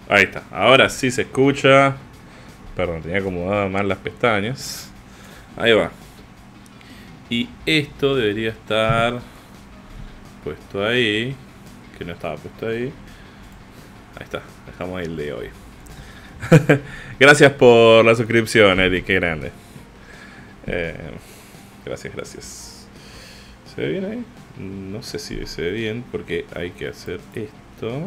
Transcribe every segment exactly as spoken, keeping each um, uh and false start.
Ahí está, ahora sí se escucha. Perdón, tenía acomodadas mal las pestañas. Ahí va. Y esto debería estar puesto ahí. Que no estaba puesto ahí. Ahí está, dejamos ahí el de hoy. Gracias por la suscripción, Eric, qué grande. Eh, gracias, gracias. ¿Se ve bien ahí? No sé si se ve bien porque hay que hacer esto.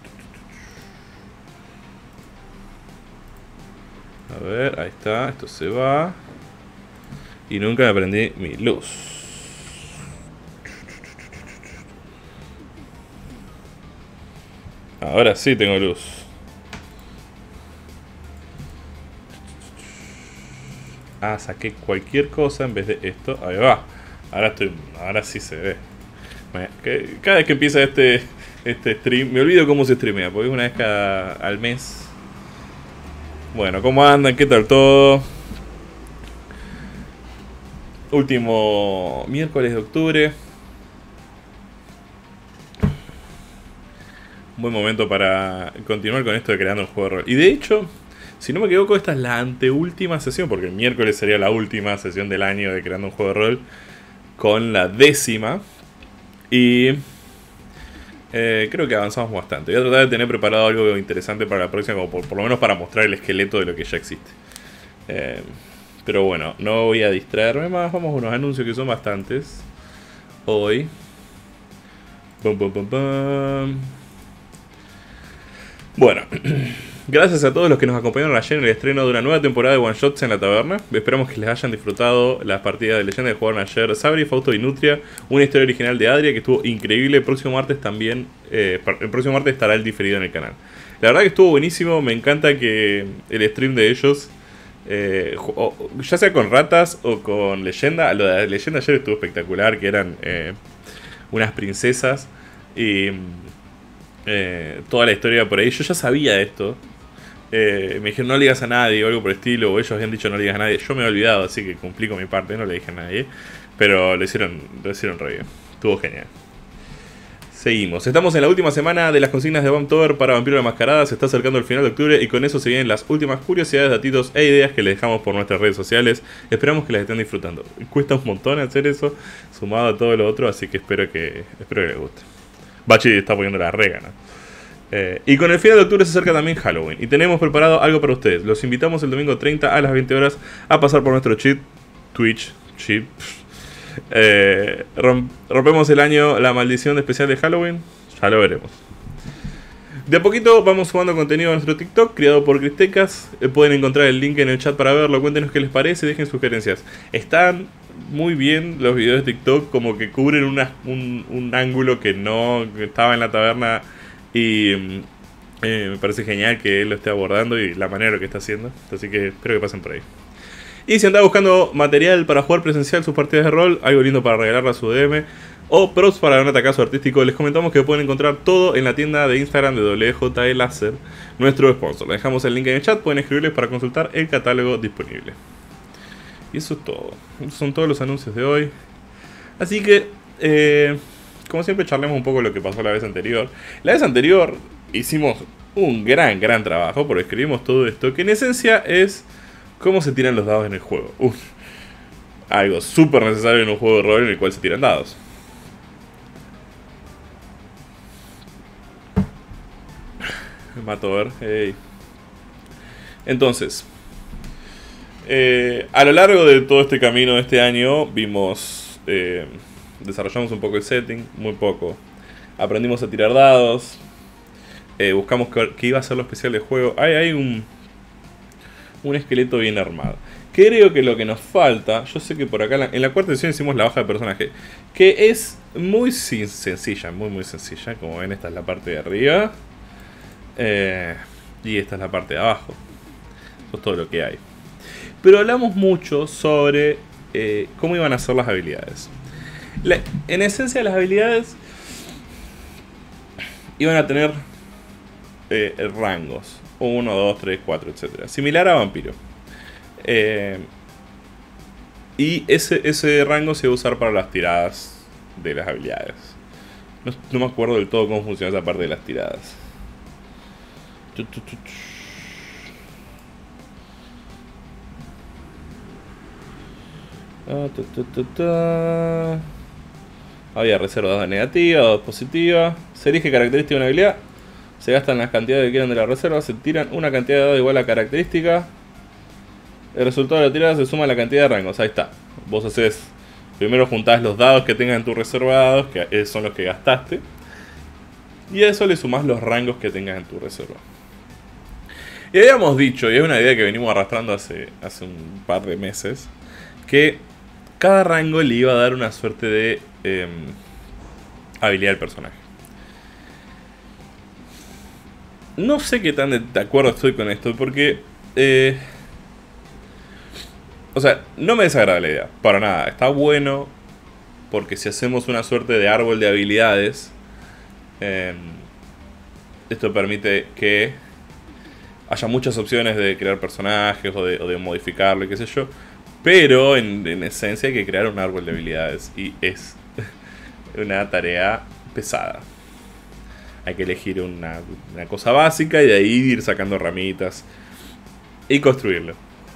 A ver, ahí está, esto se va. Y nunca me prendí mi luz. Ahora sí tengo luz. Ah, saqué cualquier cosa en vez de esto. Ahí va. Ahora estoy. Ahora sí se ve. Cada vez que empieza este, este stream, me olvido cómo se streamea, porque es una vez cada al mes. Bueno, ¿cómo andan? ¿Qué tal todo? Último miércoles de octubre. Un buen momento para continuar con esto de creando un juego de rol. Y de hecho, si no me equivoco, esta es la anteúltima sesión, porque el miércoles sería la última sesión del año de creando un juego de rol, con la décima. Y eh, creo que avanzamos bastante. Voy a tratar de tener preparado algo interesante para la próxima, como por, por lo menos para mostrar el esqueleto de lo que ya existe. Eh, pero bueno, no voy a distraerme más. Vamos a unos anuncios que son bastantes hoy. Bum, bum, bum, bum. Bueno, gracias a todos los que nos acompañaron ayer en el estreno de una nueva temporada de One Shots en la taberna. Esperamos que les hayan disfrutado las partidas de leyenda que jugaron ayer Sabri, Fausto y Nutria. Una historia original de Adria que estuvo increíble. El próximo martes también, eh, el próximo martes estará el diferido en el canal. La verdad que estuvo buenísimo. Me encanta que el stream de ellos, eh, ya sea con ratas o con leyenda. Lo de leyenda ayer estuvo espectacular, que eran eh, unas princesas y... Eh, toda la historia por ahí. Yo ya sabía esto. Eh, me dijeron no le digas a nadie o algo por el estilo. O ellos habían dicho no le digas a nadie. Yo me he olvidado, así que cumplí con mi parte. No le dije a nadie. Pero lo hicieron, lo hicieron re bien. Estuvo genial. Seguimos. Estamos en la última semana de las consignas de Vamptober para Vampiro la Mascarada. Se está acercando el final de octubre y con eso se vienen las últimas curiosidades, datitos e ideas que les dejamos por nuestras redes sociales. Esperamos que las estén disfrutando. Cuesta un montón hacer eso, sumado a todo lo otro, así que espero que, espero que les guste. Bachi está poniendo la rega, ¿no? Eh, y con el final de octubre se acerca también Halloween. Y tenemos preparado algo para ustedes. Los invitamos el domingo treinta a las veinte horas a pasar por nuestro cheat, Twitch, cheat. Eh, romp rompemos el año la maldición especial de Halloween. Ya lo veremos. De a poquito vamos sumando contenido a nuestro TikTok, creado por Cristecas. Eh, pueden encontrar el link en el chat para verlo. Cuéntenos qué les parece, dejen sugerencias. Están muy bien los videos de TikTok, como que cubren una, un, un ángulo que no que estaba en la taberna. Y eh, me parece genial que él lo esté abordando y la manera que está haciendo. Así que espero que pasen por ahí. Y si andás buscando material para jugar presencial sus partidas de rol, algo lindo para regalarle a su D M, o props para un atacazo artístico, les comentamos que pueden encontrar todo en la tienda de Instagram de W J E Láser, nuestro sponsor. Les dejamos el link en el chat, pueden escribirles para consultar el catálogo disponible. Y eso es todo. Esos son todos los anuncios de hoy. Así que, eh, como siempre, charlemos un poco de lo que pasó la vez anterior. La vez anterior hicimos un gran, gran trabajo, porque escribimos todo esto, que en esencia es cómo se tiran los dados en el juego. Uf, algo súper necesario en un juego de rol en el cual se tiran dados. Me mato a ver. Hey. Entonces, eh, a lo largo de todo este camino de este año, vimos, eh, desarrollamos un poco el setting, muy poco. Aprendimos a tirar dados. Eh, buscamos qué iba a ser lo especial del juego. Hay, hay un, un esqueleto bien armado. Creo que lo que nos falta, yo sé que por acá en la, en la cuarta edición hicimos la hoja de personaje, que es muy sencilla, muy muy sencilla. Como ven, esta es la parte de arriba. Eh, y esta es la parte de abajo. Eso es todo lo que hay. Pero hablamos mucho sobre eh, cómo iban a ser las habilidades. La, en esencia, las habilidades iban a tener eh, rangos: uno, dos, tres, cuatro, etcétera. Similar a vampiro. Eh, y ese, ese rango se va a usar para las tiradas de las habilidades. No, no me acuerdo del todo cómo funciona esa parte de las tiradas. tu, tu, tu. Ah, ta, ta, ta, ta. Había reservas negativas, dos positivas. Se elige característica de una habilidad. Se gastan las cantidades que quieran de la reserva. Se tiran una cantidad de dados igual a característica. El resultado de la tirada se suma a la cantidad de rangos. Ahí está. Vos haces... Primero juntás los dados que tengas en tus reservados, que son los que gastaste. Y a eso le sumás los rangos que tengas en tu reserva. Y habíamos dicho, y es una idea que venimos arrastrando hace, hace un par de meses, que cada rango le iba a dar una suerte de eh, habilidad al personaje. No sé qué tan de acuerdo estoy con esto, porque... Eh, o sea, no me desagrada la idea, para nada. Está bueno, porque si hacemos una suerte de árbol de habilidades, eh, esto permite que haya muchas opciones de crear personajes o de, o de modificarlo y qué sé yo. Pero en, en esencia hay que crear un árbol de habilidades y es una tarea pesada. Hay que elegir una, una cosa básica y de ahí ir sacando ramitas y construirlo.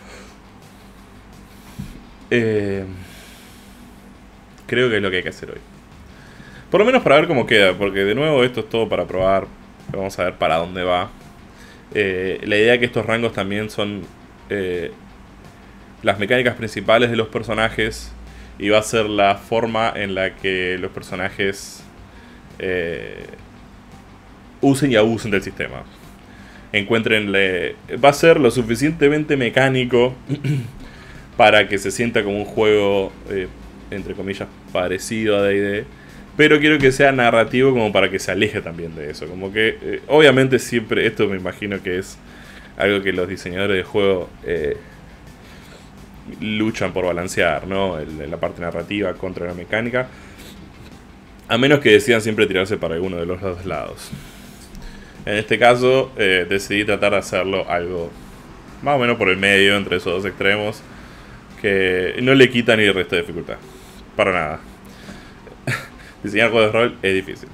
Eh, creo que es lo que hay que hacer hoy. Por lo menos para ver cómo queda, porque de nuevo esto es todo para probar. Vamos a ver para dónde va. Eh, la idea es que estos rangos también son eh, las mecánicas principales de los personajes. Y va a ser la forma en la que los personajes eh, usen y abusen del sistema. Encuéntrenle... Va a ser lo suficientemente mecánico para que se sienta como un juego, eh, entre comillas, parecido a D and D. Pero quiero que sea narrativo como para que se aleje también de eso. Como que, eh, obviamente siempre, esto me imagino que es algo que los diseñadores de juego eh, luchan por balancear, ¿no? El, la parte narrativa contra la mecánica. A menos que decidan siempre tirarse para alguno de los dos lados. En este caso, eh, decidí tratar de hacerlo algo más o menos por el medio, entre esos dos extremos. Que no le quita ni resta dificultad. Para nada. Diseñar juegos de rol es difícil.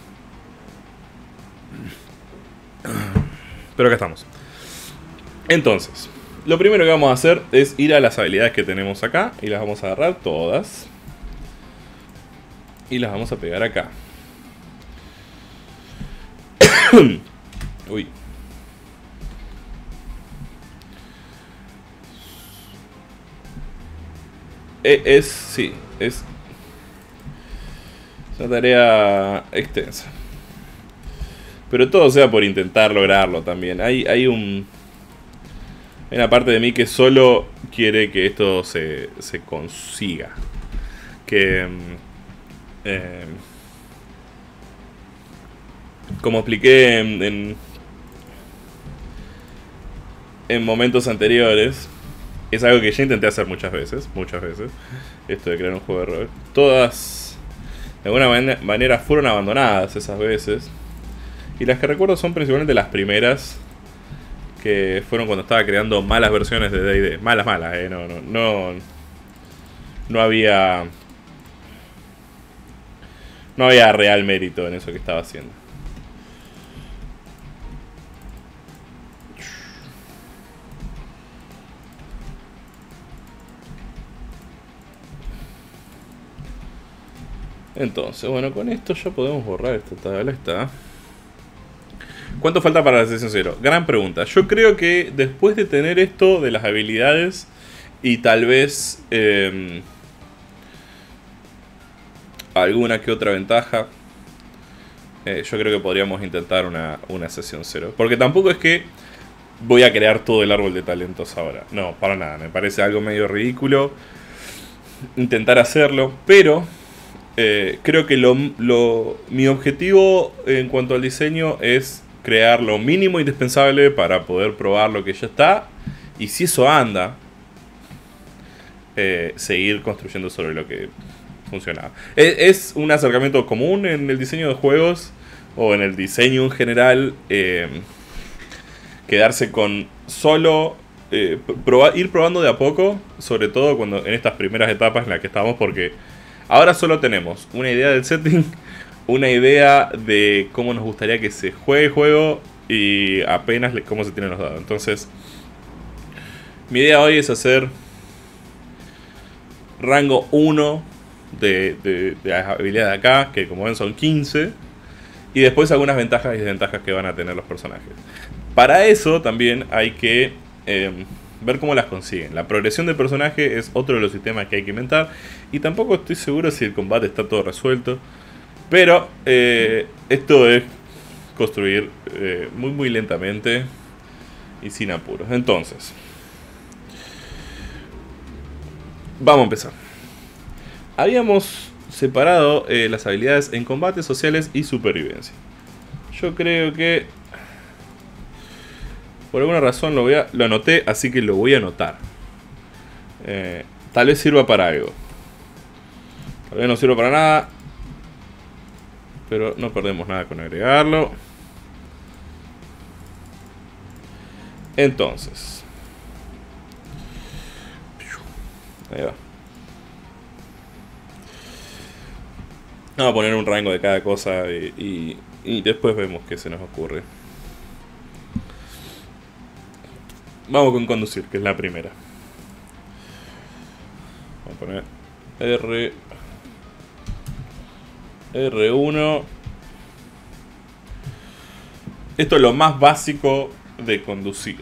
Pero acá estamos. Entonces, lo primero que vamos a hacer es ir a las habilidades que tenemos acá. Y las vamos a agarrar todas. Y las vamos a pegar acá. Uy. Es, sí, es una tarea extensa. Pero todo sea por intentar lograrlo también. Hay, hay un... Hay una parte de mí que solo quiere que esto se, se consiga. Que... Eh, como expliqué en, en, en momentos anteriores, es algo que ya intenté hacer muchas veces, muchas veces, esto de crear un juego de rol. Todas, de alguna man manera, fueron abandonadas esas veces. Y las que recuerdo son principalmente las primeras, que fueron cuando estaba creando malas versiones de D and D. Malas, malas, eh, no, no, no, no había... No había real mérito en eso que estaba haciendo. Entonces, bueno, con esto ya podemos borrar esta tabla. Está. ¿Cuánto falta para la sesión cero? Gran pregunta. Yo creo que después de tener esto de las habilidades y tal vez eh, alguna que otra ventaja, eh, yo creo que podríamos intentar una, una sesión cero. Porque tampoco es que voy a crear todo el árbol de talentos ahora. No, para nada. Me parece algo medio ridículo intentar hacerlo, pero... Eh, creo que lo, lo, mi objetivo en cuanto al diseño es crear lo mínimo indispensable para poder probar lo que ya está. Y si eso anda, eh, seguir construyendo sobre lo que funcionaba. Es, es un acercamiento común en el diseño de juegos o en el diseño en general. Eh, quedarse con solo... Eh, proba, ir probando de a poco, sobre todo cuando en estas primeras etapas en las que estamos, porque... Ahora solo tenemos una idea del setting, una idea de cómo nos gustaría que se juegue el juego y apenas le, cómo se tienen los dados. Entonces, mi idea hoy es hacer rango uno de, de, de las habilidades de acá, que como ven son quince, y después algunas ventajas y desventajas que van a tener los personajes. Para eso también hay que eh, ver cómo las consiguen. La progresión del personaje es otro de los sistemas que hay que inventar, y tampoco estoy seguro si el combate está todo resuelto, pero eh, esto es construir eh, muy muy lentamente y sin apuros. Entonces, vamos a empezar. Habíamos separado eh, las habilidades en combates sociales y supervivencia. Yo creo que por alguna razón lo, voy a, lo anoté, así que lo voy a anotar. Eh, tal vez sirva para algo. Tal vez no sirva para nada, pero no perdemos nada con agregarlo. Entonces, ahí va. Vamos a poner un rango de cada cosa y, y, y después vemos qué se nos ocurre. Vamos con conducir, que es la primera. Vamos a poner R R uno. Esto es lo más básico de conducir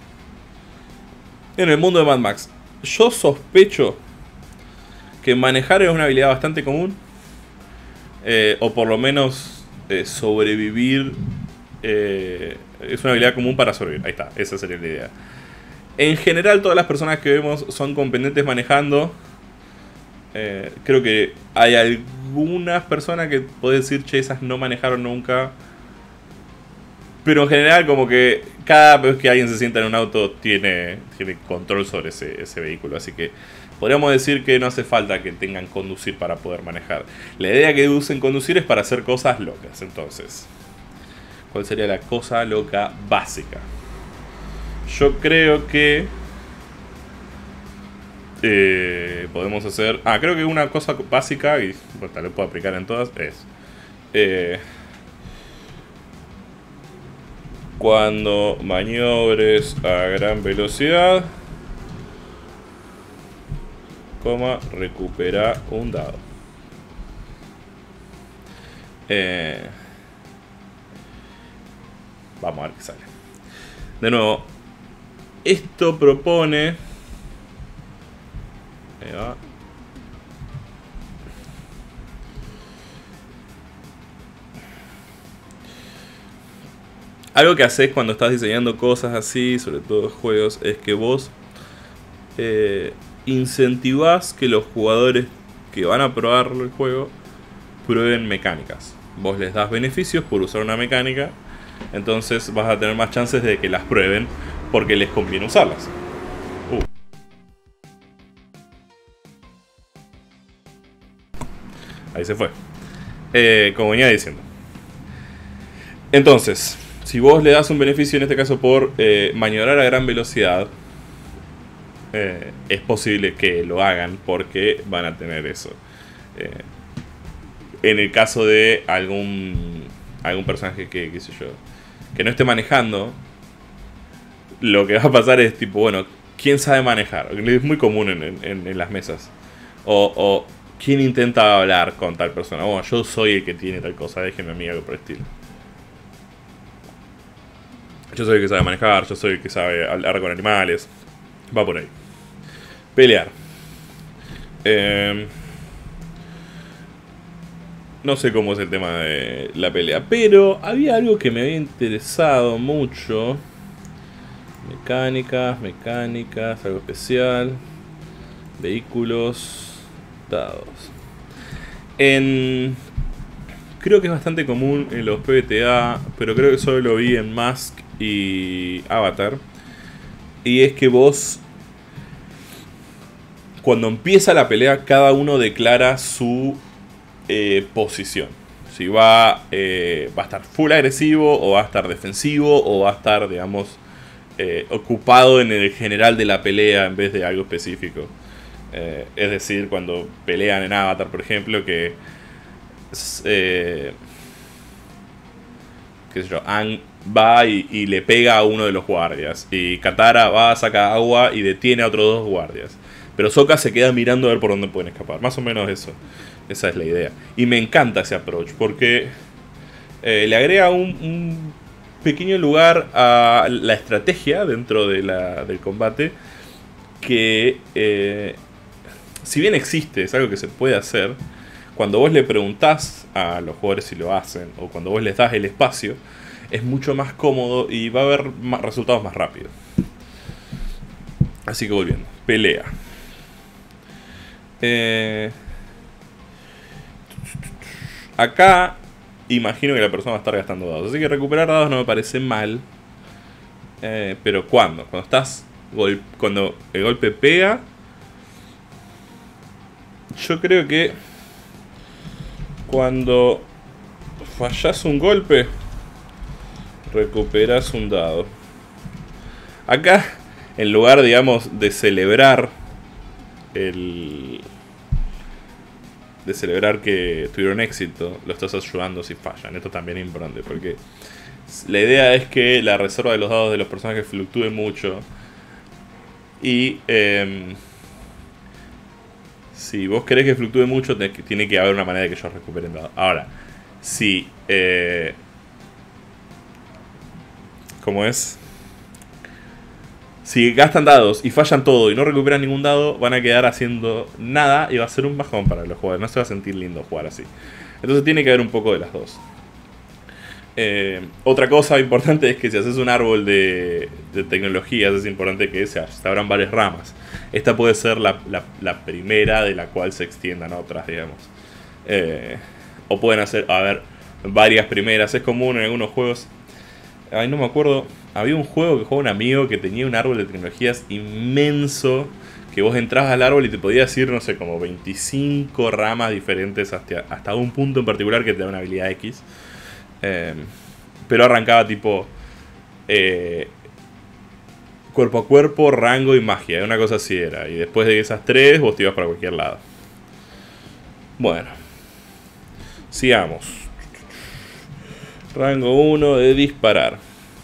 en el mundo de Mad Max. Yo sospecho que manejar es una habilidad bastante común, eh, o por lo menos eh, sobrevivir eh, es una habilidad común para sobrevivir. Ahí está, esa sería la idea. En general todas las personas que vemos son competentes manejando. eh, Creo que hay algunas personas que pueden decir, che, esas no manejaron nunca. Pero en general como que cada vez que alguien se sienta en un auto tiene, tiene control sobre ese, ese vehículo. Así que podríamos decir que no hace falta que tengan conducir para poder manejar. La idea que usen conducir es para hacer cosas locas. Entonces, ¿cuál sería la cosa loca básica? Yo creo que eh, podemos hacer... Ah, creo que una cosa básica, y bueno, tal vez puedo aplicar en todas, es... Eh, cuando maniobres a gran velocidad, coma, recupera un dado. Eh, vamos a ver qué sale. De nuevo, esto propone... Ahí va. Algo que haces cuando estás diseñando cosas así, sobre todo juegos, es que vos eh, incentivás que los jugadores que van a probar el juego prueben mecánicas. Vos les das beneficios por usar una mecánica, entonces vas a tener más chances de que las prueben porque les conviene usarlas. Uh. Ahí se fue. Eh, como venía diciendo. Entonces, si vos le das un beneficio, en este caso por eh, maniobrar a gran velocidad, eh, es posible que lo hagan porque van a tener eso. Eh, en el caso de algún algún personaje que, qué sé yo, que no esté manejando, lo que va a pasar es tipo, bueno, ¿quién sabe manejar? Es muy común en, en, en las mesas. O, o ¿quién intenta hablar con tal persona? Bueno, yo soy el que tiene tal cosa, déjenme a mí algo por el estilo. Yo soy el que sabe manejar, yo soy el que sabe hablar con animales. Va por ahí. Pelear. Eh, no sé cómo es el tema de la pelea, pero había algo que me había interesado mucho. Mecánicas, mecánicas, algo especial. Vehículos, dados. En... Creo que es bastante común en los P B T A, pero creo que solo lo vi en Mask y Avatar. Y es que vos, cuando empieza la pelea, cada uno declara su eh, posición. Si va, eh, va a estar full agresivo, o va a estar defensivo, o va a estar, digamos, eh, ocupado en el general de la pelea en vez de algo específico. Eh, es decir, cuando pelean en Avatar, por ejemplo, que... Eh, qué sé yo, Aang va y, y le pega a uno de los guardias. Y Katara va, saca agua y detiene a otros dos guardias. Pero Sokka se queda mirando a ver por dónde pueden escapar. Más o menos eso. Esa es la idea. Y me encanta ese approach porque eh, le agrega un, un pequeño lugar a la estrategia dentro de la, del combate. Que eh, si bien existe, es algo que se puede hacer. Cuando vos le preguntás a los jugadores si lo hacen, o cuando vos les das el espacio, es mucho más cómodo y va a haber más resultados más rápido. Así que volviendo. Pelea. Eh, acá imagino que la persona va a estar gastando dados. Así que recuperar dados no me parece mal. Eh, pero ¿cuándo? Cuando estás... Gol cuando el golpe pega... Yo creo que... Cuando fallas un golpe, recuperas un dado. Acá, en lugar, digamos, de celebrar el... De celebrar que tuvieron éxito, lo estás ayudando si fallan. Esto también es importante, porque la idea es que la reserva de los dados de los personajes fluctúe mucho. Y... Eh, si vos querés que fluctúe mucho, tiene que haber una manera de que ellos recuperen dados. Ahora, si... Eh, ¿Cómo es? Si gastan dados y fallan todo y no recuperan ningún dado, van a quedar haciendo nada y va a ser un bajón para los jugadores. No se va a sentir lindo jugar así. Entonces tiene que haber un poco de las dos. Eh, otra cosa importante es que si haces un árbol de, de tecnologías, es importante que se, se abran varias ramas. Esta puede ser la, la, la primera de la cual se extiendan otras, digamos. Eh, o pueden hacer, a ver, varias primeras. Es común en algunos juegos. Ay, no me acuerdo. Había un juego que jugaba un amigo que tenía un árbol de tecnologías inmenso. Que vos entrabas al árbol y te podías ir, no sé, como veinticinco ramas diferentes hasta, hasta un punto en particular que te da una habilidad X. Eh, pero arrancaba tipo... Eh, cuerpo a cuerpo, rango y magia. Una cosa así era. Y después de esas tres, vos te ibas para cualquier lado. Bueno. Sigamos. Rango uno de disparar.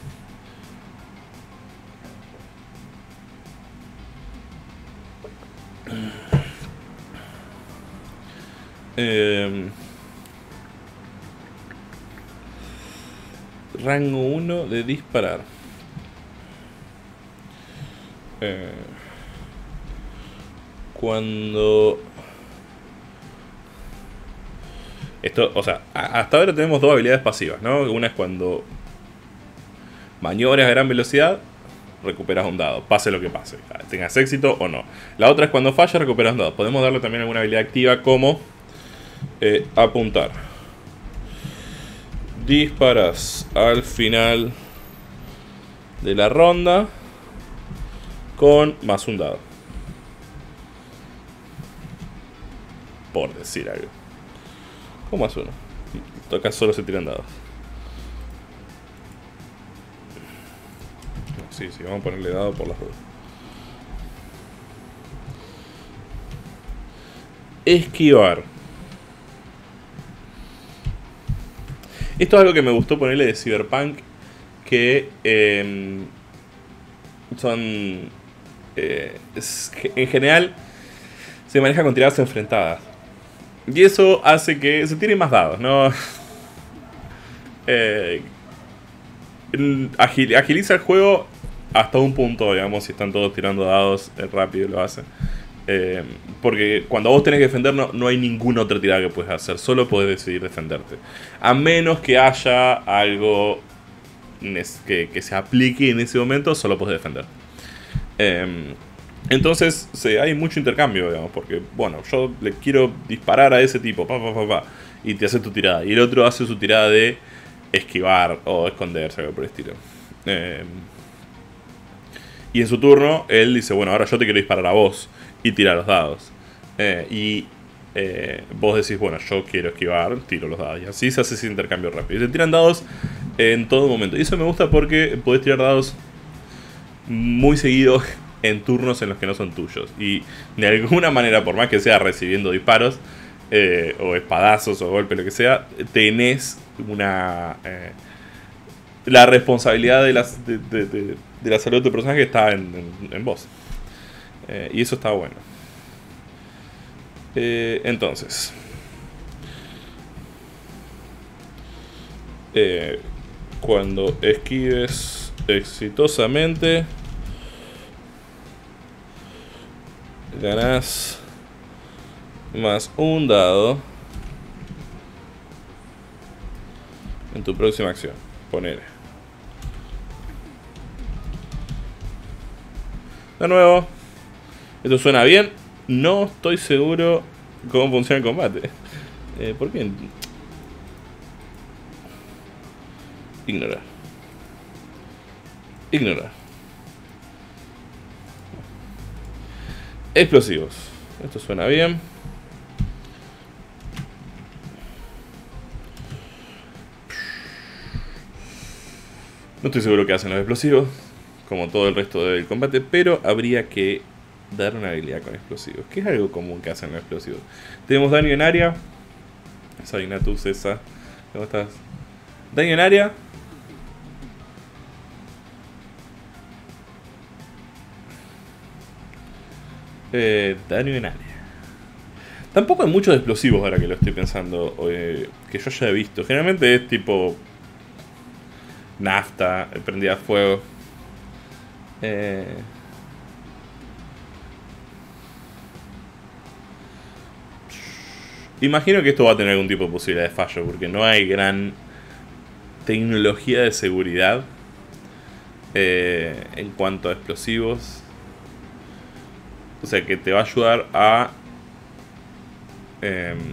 Eh, rango uno de disparar. Eh, cuando... Esto, o sea, hasta ahora tenemos dos habilidades pasivas, ¿no? Una es cuando maniobras a gran velocidad, recuperas un dado, pase lo que pase, tengas éxito o no. La otra es cuando fallas, recuperas un dado. Podemos darle también alguna habilidad activa como eh, apuntar. Disparas al final de la ronda con más un dado. Por decir algo. Con más uno. Acá solo se tiran dados. Sí, sí, vamos a ponerle dado por las dos. Esquivar. Esto es algo que me gustó ponerle de Cyberpunk. Que eh, son... Eh, es, en general se maneja con tiradas enfrentadas. Y eso hace que se tiren más dados, ¿no? eh, agil, agiliza el juego hasta un punto, digamos. Si están todos tirando dados, es rápido lo hace. Eh, porque cuando vos tenés que defender no, no hay ninguna otra tirada que puedes hacer. Solo podés decidir defenderte. A menos que haya algo que, que se aplique en ese momento, solo podés defender. Eh, entonces sí, hay mucho intercambio, digamos. Porque, bueno, yo le quiero disparar a ese tipo, pa, pa, pa, pa, y te hace tu tirada. Y el otro hace su tirada de esquivar o esconderse, algo por el estilo. Eh, y en su turno, él dice, bueno, ahora yo te quiero disparar a vos. Y tira los dados. Eh, y eh, vos decís, bueno, yo quiero esquivar, tiro los dados. Y así se hace ese intercambio rápido. Y se tiran dados en todo momento. Y eso me gusta porque podés tirar dados muy seguido en turnos en los que no son tuyos. Y de alguna manera, por más que sea recibiendo disparos, eh, o espadazos, o golpes, lo que sea, tenés una... Eh, la responsabilidad de, las, de, de, de, de la salud de tu personaje está en, en, en vos. Eh, y eso está bueno. Eh, entonces. Eh, cuando esquives exitosamente, ganás más un dado en tu próxima acción. Ponele. De nuevo. Esto suena bien. No estoy seguro cómo funciona el combate. Eh, ¿Por qué? Ignorar. Ignorar. Explosivos. Esto suena bien. No estoy seguro qué hacen los explosivos, como todo el resto del combate, pero habría que dar una habilidad con explosivos, que es algo común que hacen los explosivos. Tenemos daño en área. Salinatus, esa. ¿Cómo estás? Daño en área. Eh, daño en área. Tampoco hay muchos explosivos ahora que lo estoy pensando, eh, que yo ya he visto. Generalmente es tipo nafta, prendida a fuego. Eh, imagino que esto va a tener algún tipo de posibilidad de fallo, porque no hay gran tecnología de seguridad eh, en cuanto a explosivos. O sea, que te va a ayudar a eh,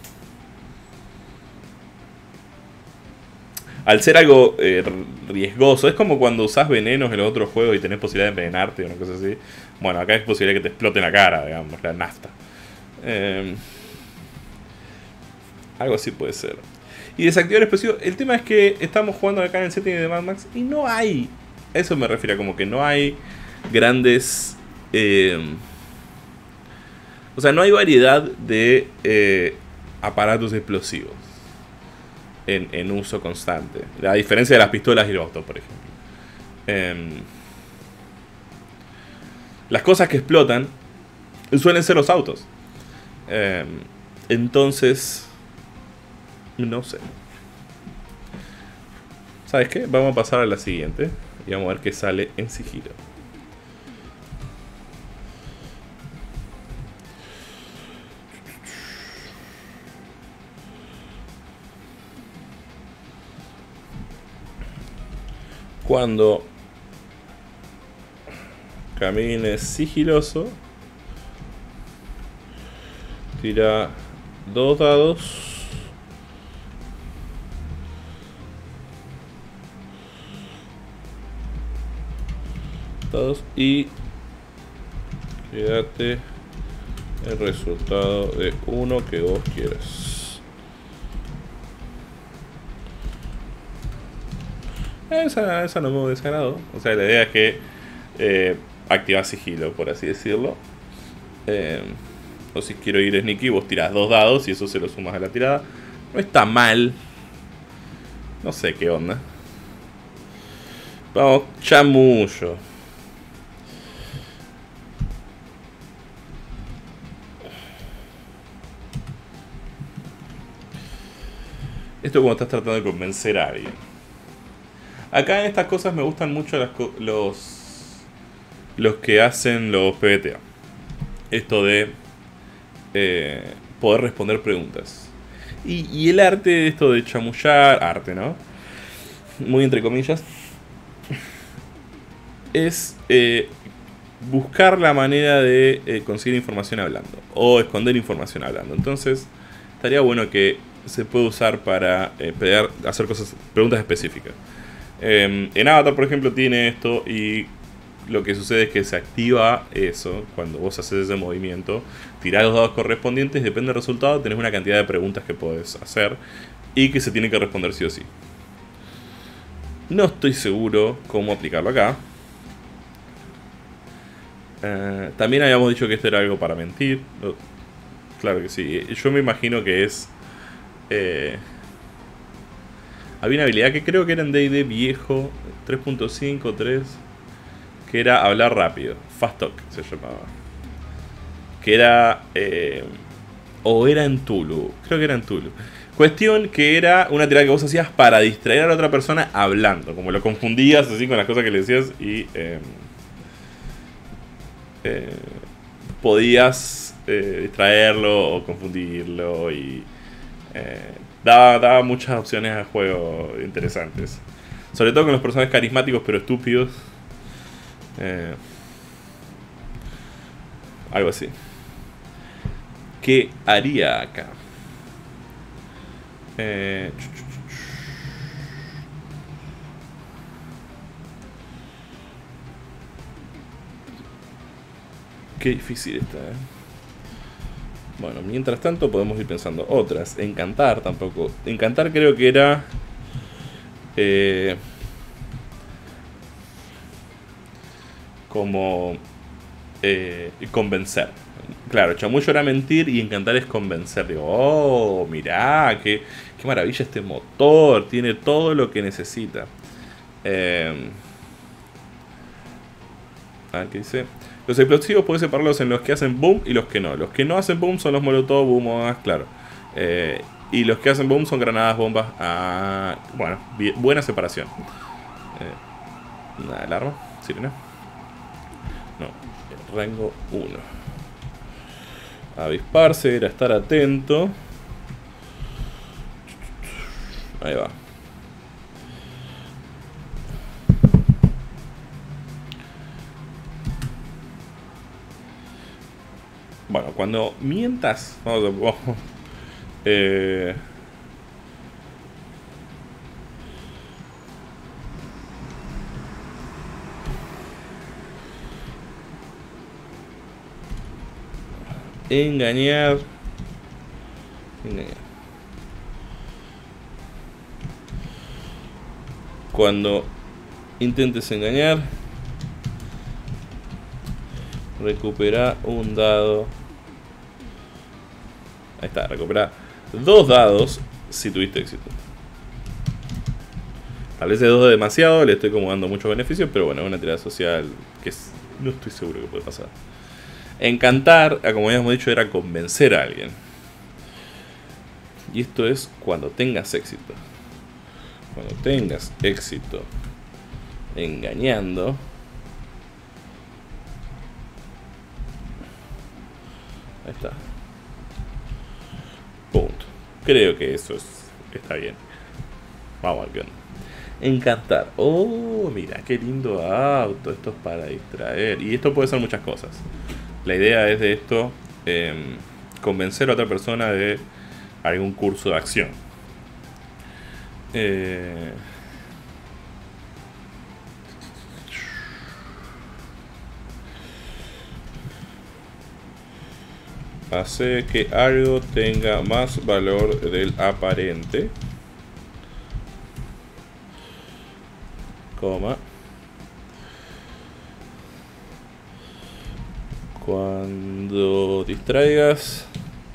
al ser algo eh, riesgoso. Es como cuando usás venenos en los otros juegos y tenés posibilidad de envenenarte o una cosa así. Bueno, acá es posibilidad que te explote en la cara, digamos, la nafta. Eh, algo así puede ser. Y desactivar el explosivo. El tema es que estamos jugando acá en el setting de Mad Max y no hay... A eso me refiero, como que no hay grandes... Eh, o sea, no hay variedad de eh, aparatos explosivos en, en uso constante. A diferencia de las pistolas y los autos, por ejemplo. Eh, las cosas que explotan suelen ser los autos. Eh, entonces, no sé. ¿Sabes qué? Vamos a pasar a la siguiente. Y vamos a ver qué sale en sigilo. Cuando camines sigiloso, tira dos dados. Dados y quédate el resultado de uno que vos quieras. Esa, esa no me desagrado. O sea, la idea es que eh, activas sigilo, por así decirlo. Eh, o si quiero ir sneaky, vos tirás dos dados y eso se lo sumas a la tirada. No está mal. No sé qué onda. Vamos, chamullo. Esto es como estás tratando de convencer a alguien. Acá en estas cosas me gustan mucho las co los los que hacen los P B T A. Esto de eh, poder responder preguntas. Y, y el arte de esto de chamullar, arte, ¿no? Muy entre comillas. Es eh, buscar la manera de eh, conseguir información hablando. O esconder información hablando. Entonces, estaría bueno que se pueda usar para eh, pedir, hacer cosas, preguntas específicas. Eh, en Avatar, por ejemplo, tiene esto y lo que sucede es que se activa eso cuando vos haces ese movimiento. Tirás los dados correspondientes, depende del resultado, tenés una cantidad de preguntas que podés hacer y que se tienen que responder sí o sí. No estoy seguro cómo aplicarlo acá. Uh, también habíamos dicho que esto era algo para mentir. Claro que sí. Yo me imagino que es... Eh, Había una habilidad que creo que era en D and D viejo, tres punto cinco, tres, que era hablar rápido. Fast Talk se llamaba. Que era... Eh, o era en Tulu. Creo que era en Tulu. Cuestión que era una tirada que vos hacías para distraer a la otra persona hablando. Como lo confundías así con las cosas que le decías y... Eh, eh, podías eh, distraerlo o confundirlo y... Eh, daba, daba muchas opciones al juego interesantes. Sobre todo con los personajes carismáticos pero estúpidos. Eh, algo así. ¿Qué haría acá? Eh, qué difícil está, ¿eh? Bueno, mientras tanto podemos ir pensando otras. Encantar tampoco. Encantar creo que era... Eh, como... Eh, convencer. Claro, chamullo era mentir y encantar es convencer. Digo, oh, mirá, qué, qué maravilla este motor. Tiene todo lo que necesita. Eh, a ver qué dice. Los explosivos puedes separarlos en los que hacen boom y los que no. Los que no hacen boom son los molotov, bombas, claro. Eh, y los que hacen boom son granadas, bombas. Ah, bueno, bien, buena separación. Eh, ¿Una alarma? ¿Sirena? No, rango uno. Avisparse, era estar atento. Ahí va. Bueno, cuando mientas, vamos a... Vamos, eh, engañar. Engañar. Cuando intentes engañar, recupera un dado. Ahí está, recupera dos dados si tuviste éxito. Tal vez es dos demasiado, le estoy como dando muchos beneficios, pero bueno, es una tirada social que es, no estoy seguro que puede pasar. Encantar, como habíamos dicho, era convencer a alguien. Y esto es cuando tengas éxito. Cuando tengas éxito engañando. Ahí está. Punto. Creo que eso es, está bien. Vamos al guión. Encantar. Oh, mira, qué lindo auto. Esto es para distraer. Y esto puede ser muchas cosas. La idea es de esto, eh, convencer a otra persona de algún curso de acción. Eh, hace que algo tenga más valor del aparente, coma, cuando distraigas,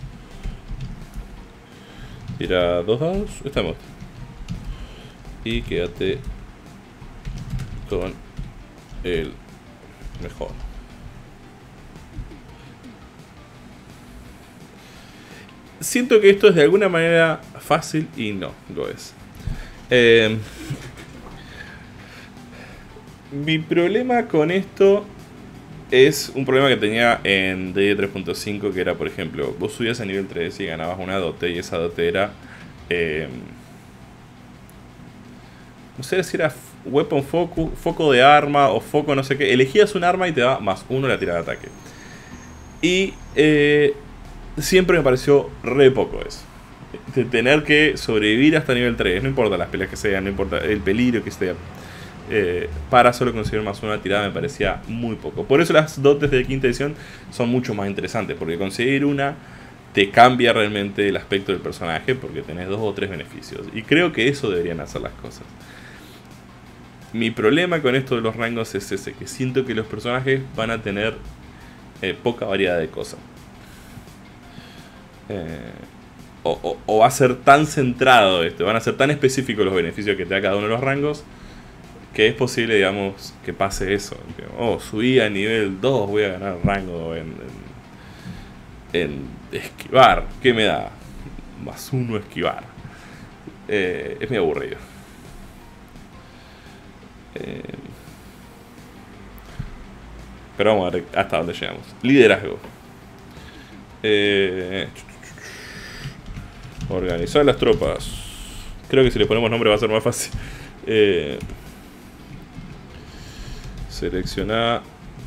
tira dos dados, estamos, y quédate con el mejor. Siento que esto es de alguna manera fácil y no lo es. Eh, mi problema con esto es un problema que tenía en D and D tres punto cinco, que era, por ejemplo, vos subías a nivel tres y ganabas una dote, y esa dote era... Eh, no sé si era weapon focus, foco de arma o foco no sé qué. Elegías un arma y te daba más uno la tirada de ataque. Y... Eh, siempre me pareció re poco eso. De tener que sobrevivir hasta nivel tres. No importa las peleas que sean, no importa el peligro que sea. Eh, para solo conseguir más una tirada me parecía muy poco. Por eso las dotes de quinta edición son mucho más interesantes. Porque conseguir una te cambia realmente el aspecto del personaje. Porque tenés dos o tres beneficios. Y creo que eso deberían hacer las cosas. Mi problema con esto de los rangos es ese. Que siento que los personajes van a tener eh, poca variedad de cosas. Eh, O, o, o va a ser tan centrado esto, van a ser tan específicos los beneficios que te da cada uno de los rangos, que es posible, digamos, que pase eso. Que, oh, subí a nivel dos, voy a ganar rango en, en, en esquivar. ¿Qué me da? Más uno esquivar. Eh, es muy aburrido. Eh, pero vamos a ver hasta dónde llegamos. Liderazgo. Eh, organizar las tropas. Creo que si le ponemos nombre va a ser más fácil. Eh, seleccionar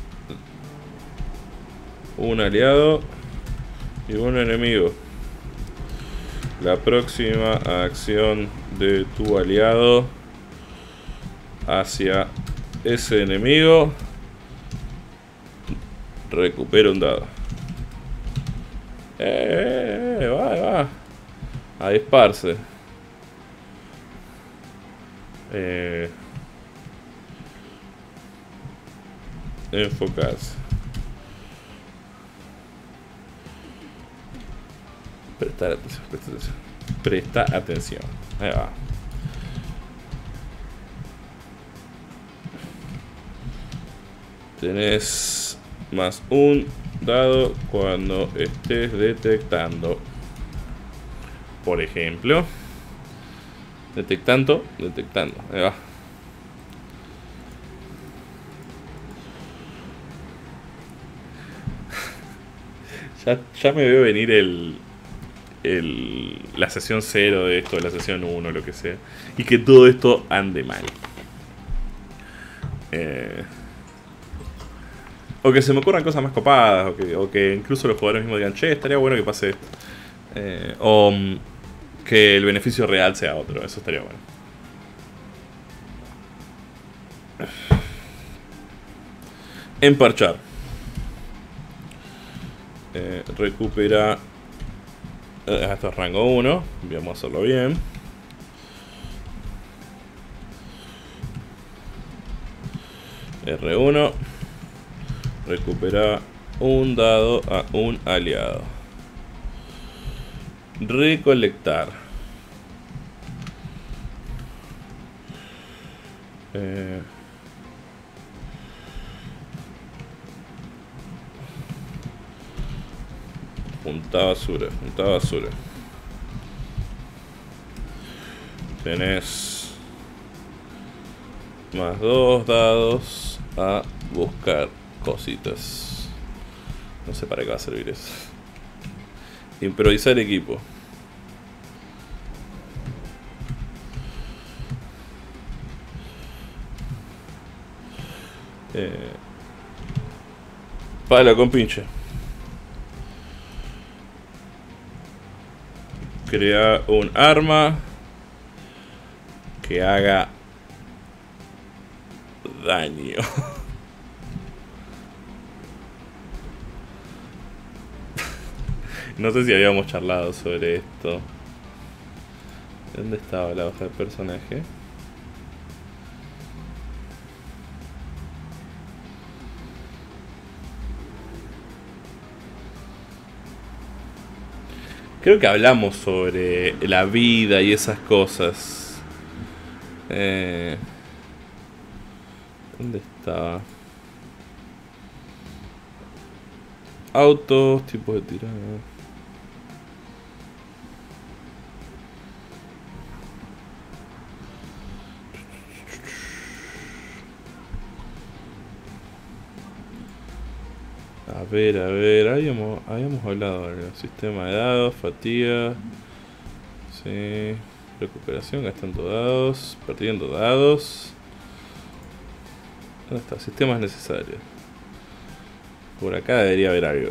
un aliado y un enemigo. La próxima acción de tu aliado hacia ese enemigo, recupera un dado. Eh, eh, va, va. A disparse. Eh, enfocarse. Prestar atención, prestar atención. Presta atención. Ahí va. Tenés más un dado cuando estés detectando. Por ejemplo. Detectando, detectando. Ahí va. Ya, ya me veo venir el, el la sesión cero de esto, la sesión uno, lo que sea. Y que todo esto ande mal. Eh, o que se me ocurran cosas más copadas. O que, o que incluso los jugadores mismos digan, che, estaría bueno que pase esto. Eh, o que el beneficio real sea otro. Eso estaría bueno. Emparchar. Eh, recupera. Eh, esto es rango uno. Vamos a hacerlo bien. R uno. Recupera un dado a un aliado. Recolectar. Eh, junta basura, junta basura. Tenés más dos dados a buscar cositas. No sé para qué va a servir eso. Improvisar equipo. Eh, palo con pinche. Crea un arma que haga daño. No sé si habíamos charlado sobre esto. ¿Dónde estaba la hoja de personaje? Creo que hablamos sobre la vida y esas cosas. Eh, ¿Dónde estaba? Autos, tipos de tirada. A ver, a ver, habíamos, habíamos hablado del sistema de dados, fatiga, sí, recuperación, gastando dados, perdiendo dados. ¿Dónde está? Sistemas necesarios. Por acá debería haber algo.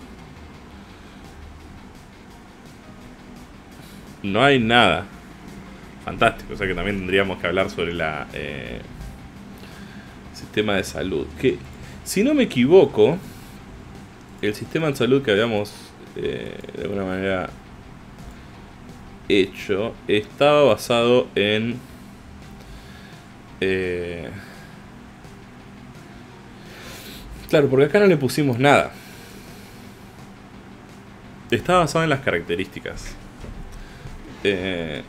No hay nada. Fantástico, o sea que también tendríamos que hablar sobre la eh, sistema de salud. Que, si no me equivoco, el sistema de salud que habíamos eh, de alguna manera hecho estaba basado en eh, claro, porque acá no le pusimos nada. Estaba basado en las características. Eh,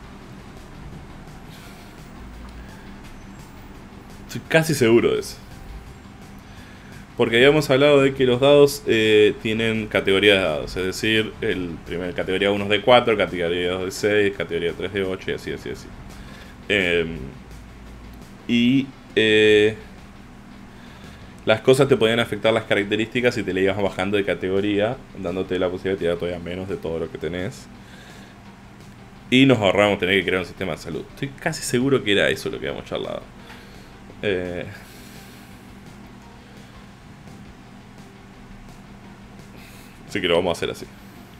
estoy casi seguro de eso. Porque habíamos hablado de que los dados eh, tienen categorías de dados. Es decir, el primer categoría uno es de cuatro, categoría dos de seis, categoría tres de ocho y así, así, así. Eh, y eh, las cosas te podían afectar las características si te le ibas bajando de categoría, dándote la posibilidad de tirar todavía menos de todo lo que tenés. Y nos ahorramos tener que crear un sistema de salud. Estoy casi seguro que era eso lo que habíamos charlado. Eh... Así que lo vamos a hacer así.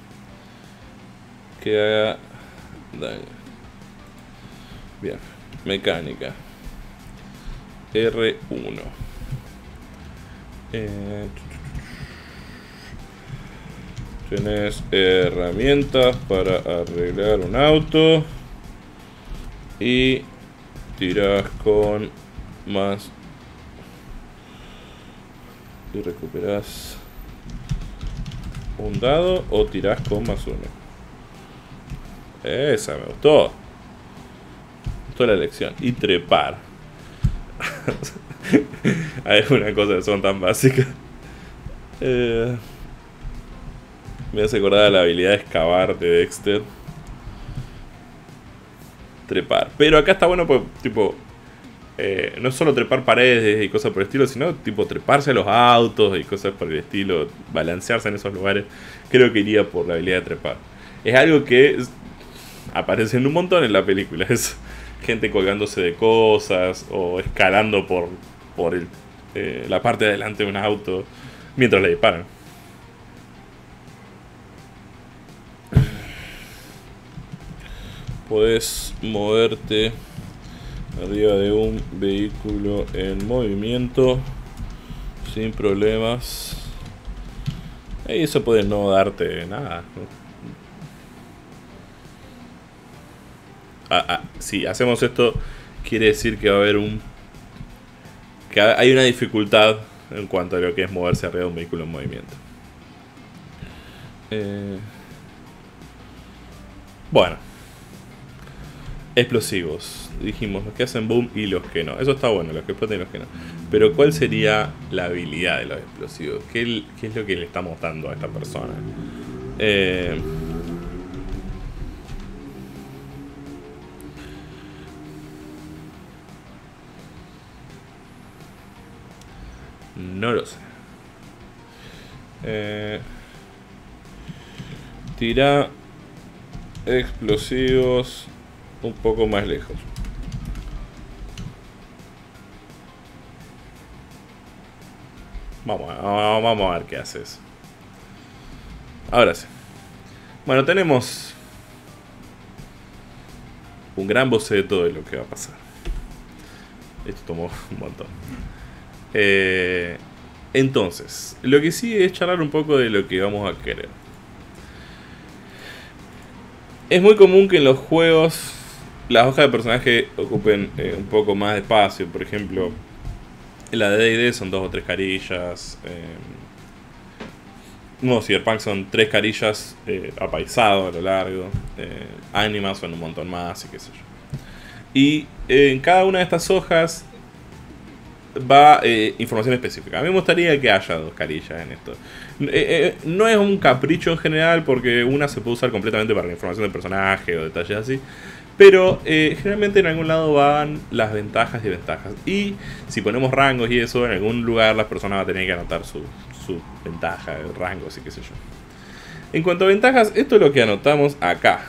Que haga daño. Bien. Mecánica. R uno. Eh, tenés herramientas para arreglar un auto. Y tirás con más. Y recuperás un dado o tirás con más uno. Esa me gustó. Me gustó la elección. Y trepar. Hay algunas cosas que son tan básicas. Eh, me hace acordar de la habilidad de excavar de Dexter. Trepar. Pero acá está bueno, pues, tipo, eh, no solo trepar paredes y cosas por el estilo, sino tipo treparse a los autos y cosas por el estilo, balancearse en esos lugares. Creo que iría por la habilidad de trepar. Es algo que es, aparece en un montón en la película. Es gente colgándose de cosas o escalando por, por el, eh, la parte de adelante de un auto mientras le disparan. Podés moverte arriba de un vehículo en movimiento sin problemas. Y eso puede no darte nada. Ah, ah, si hacemos esto, quiere decir que va a haber un... que hay una dificultad en cuanto a lo que es moverse arriba de un vehículo en movimiento. Eh, bueno. Explosivos. Dijimos los que hacen boom y los que no. Eso está bueno, los que explotan y los que no. Pero ¿cuál sería la habilidad de los explosivos? ¿Qué, qué es lo que le estamos dando a esta persona? Eh... No lo sé. Eh... Tira explosivos un poco más lejos. Vamos a, vamos a ver qué hace eso. Ahora sí. Bueno, tenemos un gran boceto de lo que va a pasar. Esto tomó un montón. Eh, entonces, lo que sigue es charlar un poco de lo que vamos a querer. Es muy común que en los juegos las hojas de personaje ocupen eh, un poco más de espacio. Por ejemplo, en la de D and D son dos o tres carillas. Eh, no, Cyberpunk son tres carillas eh, apaisado a lo largo. Eh, Anima son un montón más y qué sé yo. Y eh, en cada una de estas hojas va eh, información específica. A mí me gustaría que haya dos carillas en esto. Eh, eh, no es un capricho en general, porque una se puede usar completamente para la información del personaje o detalles así. Pero eh, generalmente en algún lado van las ventajas y desventajas. Y si ponemos rangos y eso, en algún lugar las personas van a tener que anotar su, su ventaja, rangos y qué sé yo. En cuanto a ventajas, esto es lo que anotamos acá.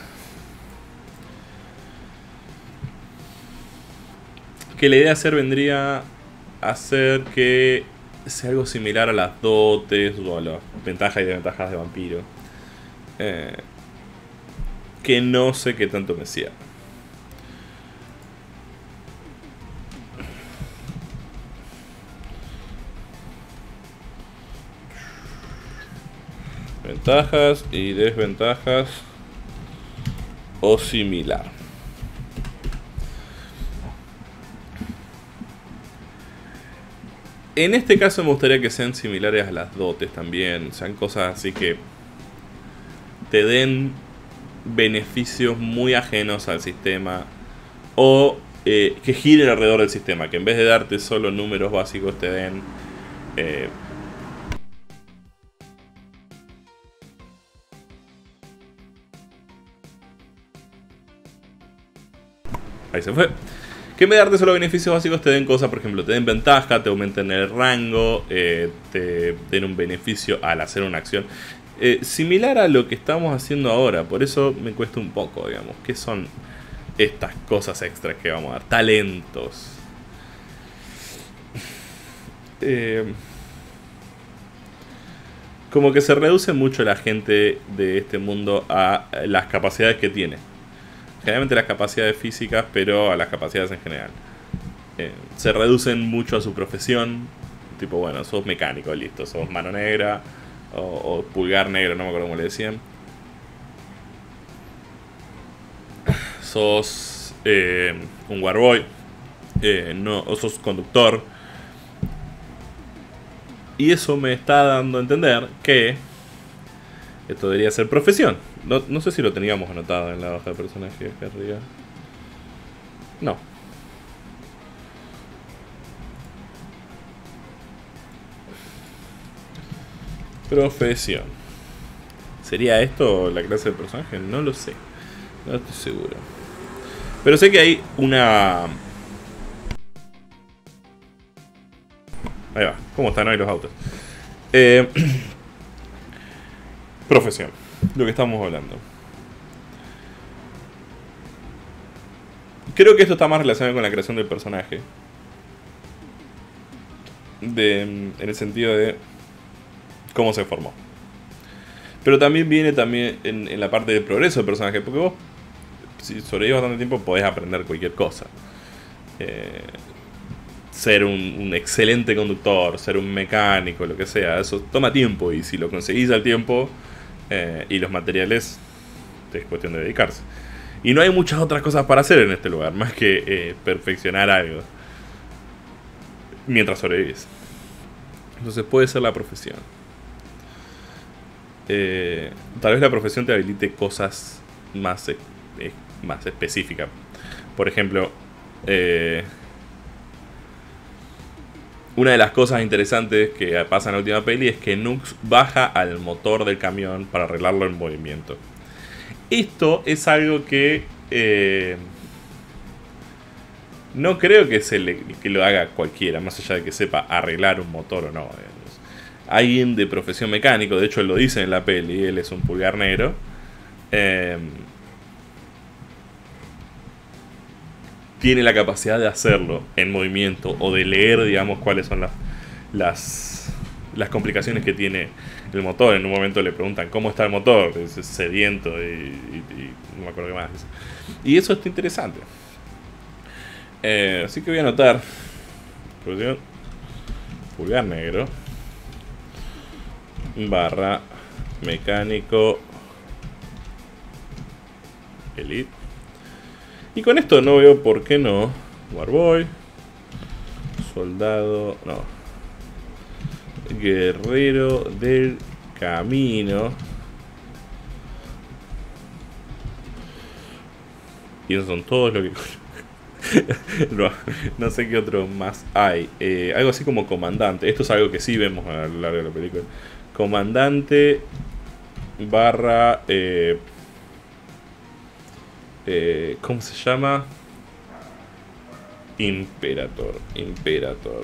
Que la idea de hacer vendría a hacer que sea algo similar a las dotes o a las ventajas y desventajas de vampiro. Eh, que no sé qué tanto me cierra. Ventajas y desventajas o similar. En este caso me gustaría que sean similares a las dotes también. Sean cosas así que te den beneficios muy ajenos al sistema o eh, que giren alrededor del sistema, que en vez de darte solo números básicos te den eh, ahí se fue. Que en vez de darte solo beneficios básicos te den cosas, por ejemplo, te den ventaja, te aumenten el rango, eh, te den un beneficio al hacer una acción. Eh, similar a lo que estamos haciendo ahora, por eso me cuesta un poco, digamos. ¿Qué son estas cosas extras que vamos a dar? Talentos. Eh, como que se reduce mucho la gente de este mundo a las capacidades que tiene. Generalmente las capacidades físicas, pero a las capacidades en general. Eh, se reducen mucho a su profesión. Tipo, bueno, sos mecánico, listo. Sos mano negra o, o pulgar negro, no me acuerdo cómo le decían. Sos eh, un warboy. Eh, no, o sos conductor. Y eso me está dando a entender que esto debería ser profesión. No, no sé si lo teníamos anotado en la hoja de personaje acá arriba. No. Profesión. ¿Sería esto la clase de personaje? No lo sé. No estoy seguro. Pero sé que hay una... Ahí va. ¿Cómo están hoy los autos? Eh... Profesión. Lo que estamos hablando. Creo que esto está más relacionado con la creación del personaje. De, en el sentido de cómo se formó. Pero también viene también en, en la parte del progreso del personaje. Porque vos, si sobrevives bastante tiempo, podés aprender cualquier cosa. Eh, ser un, un excelente conductor, ser un mecánico, lo que sea. Eso toma tiempo. Y si lo conseguís al tiempo... Eh, y los materiales es cuestión de dedicarse. Y no hay muchas otras cosas para hacer en este lugar, más que eh, perfeccionar algo mientras sobrevives. Entonces puede ser la profesión. Eh, tal vez la profesión te habilite cosas más, eh, más específicas. Por ejemplo, eh, una de las cosas interesantes que pasa en la última peli es que Nux baja al motor del camión para arreglarlo en movimiento. Esto es algo que eh, no creo que, se le, que lo haga cualquiera, más allá de que sepa arreglar un motor o no. Digamos. Alguien de profesión mecánico, de hecho él lo dice en la peli, él es un pulgar negro. Eh, tiene la capacidad de hacerlo en movimiento o de leer, digamos, cuáles son las, las, las complicaciones que tiene el motor. En un momento le preguntan cómo está el motor, es sediento y, y, y no me acuerdo qué más. Y eso está interesante. Eh, así que voy a anotar pulgar negro barra mecánico elite. Y con esto no veo por qué no. Warboy. Soldado. No. Guerrero del camino. Y esos son todos lo que... no, no sé qué otro más hay. Eh, algo así como comandante. Esto es algo que sí vemos a lo largo de la película. Comandante barra... Eh, Eh, ¿Cómo se llama? Imperator. Imperator.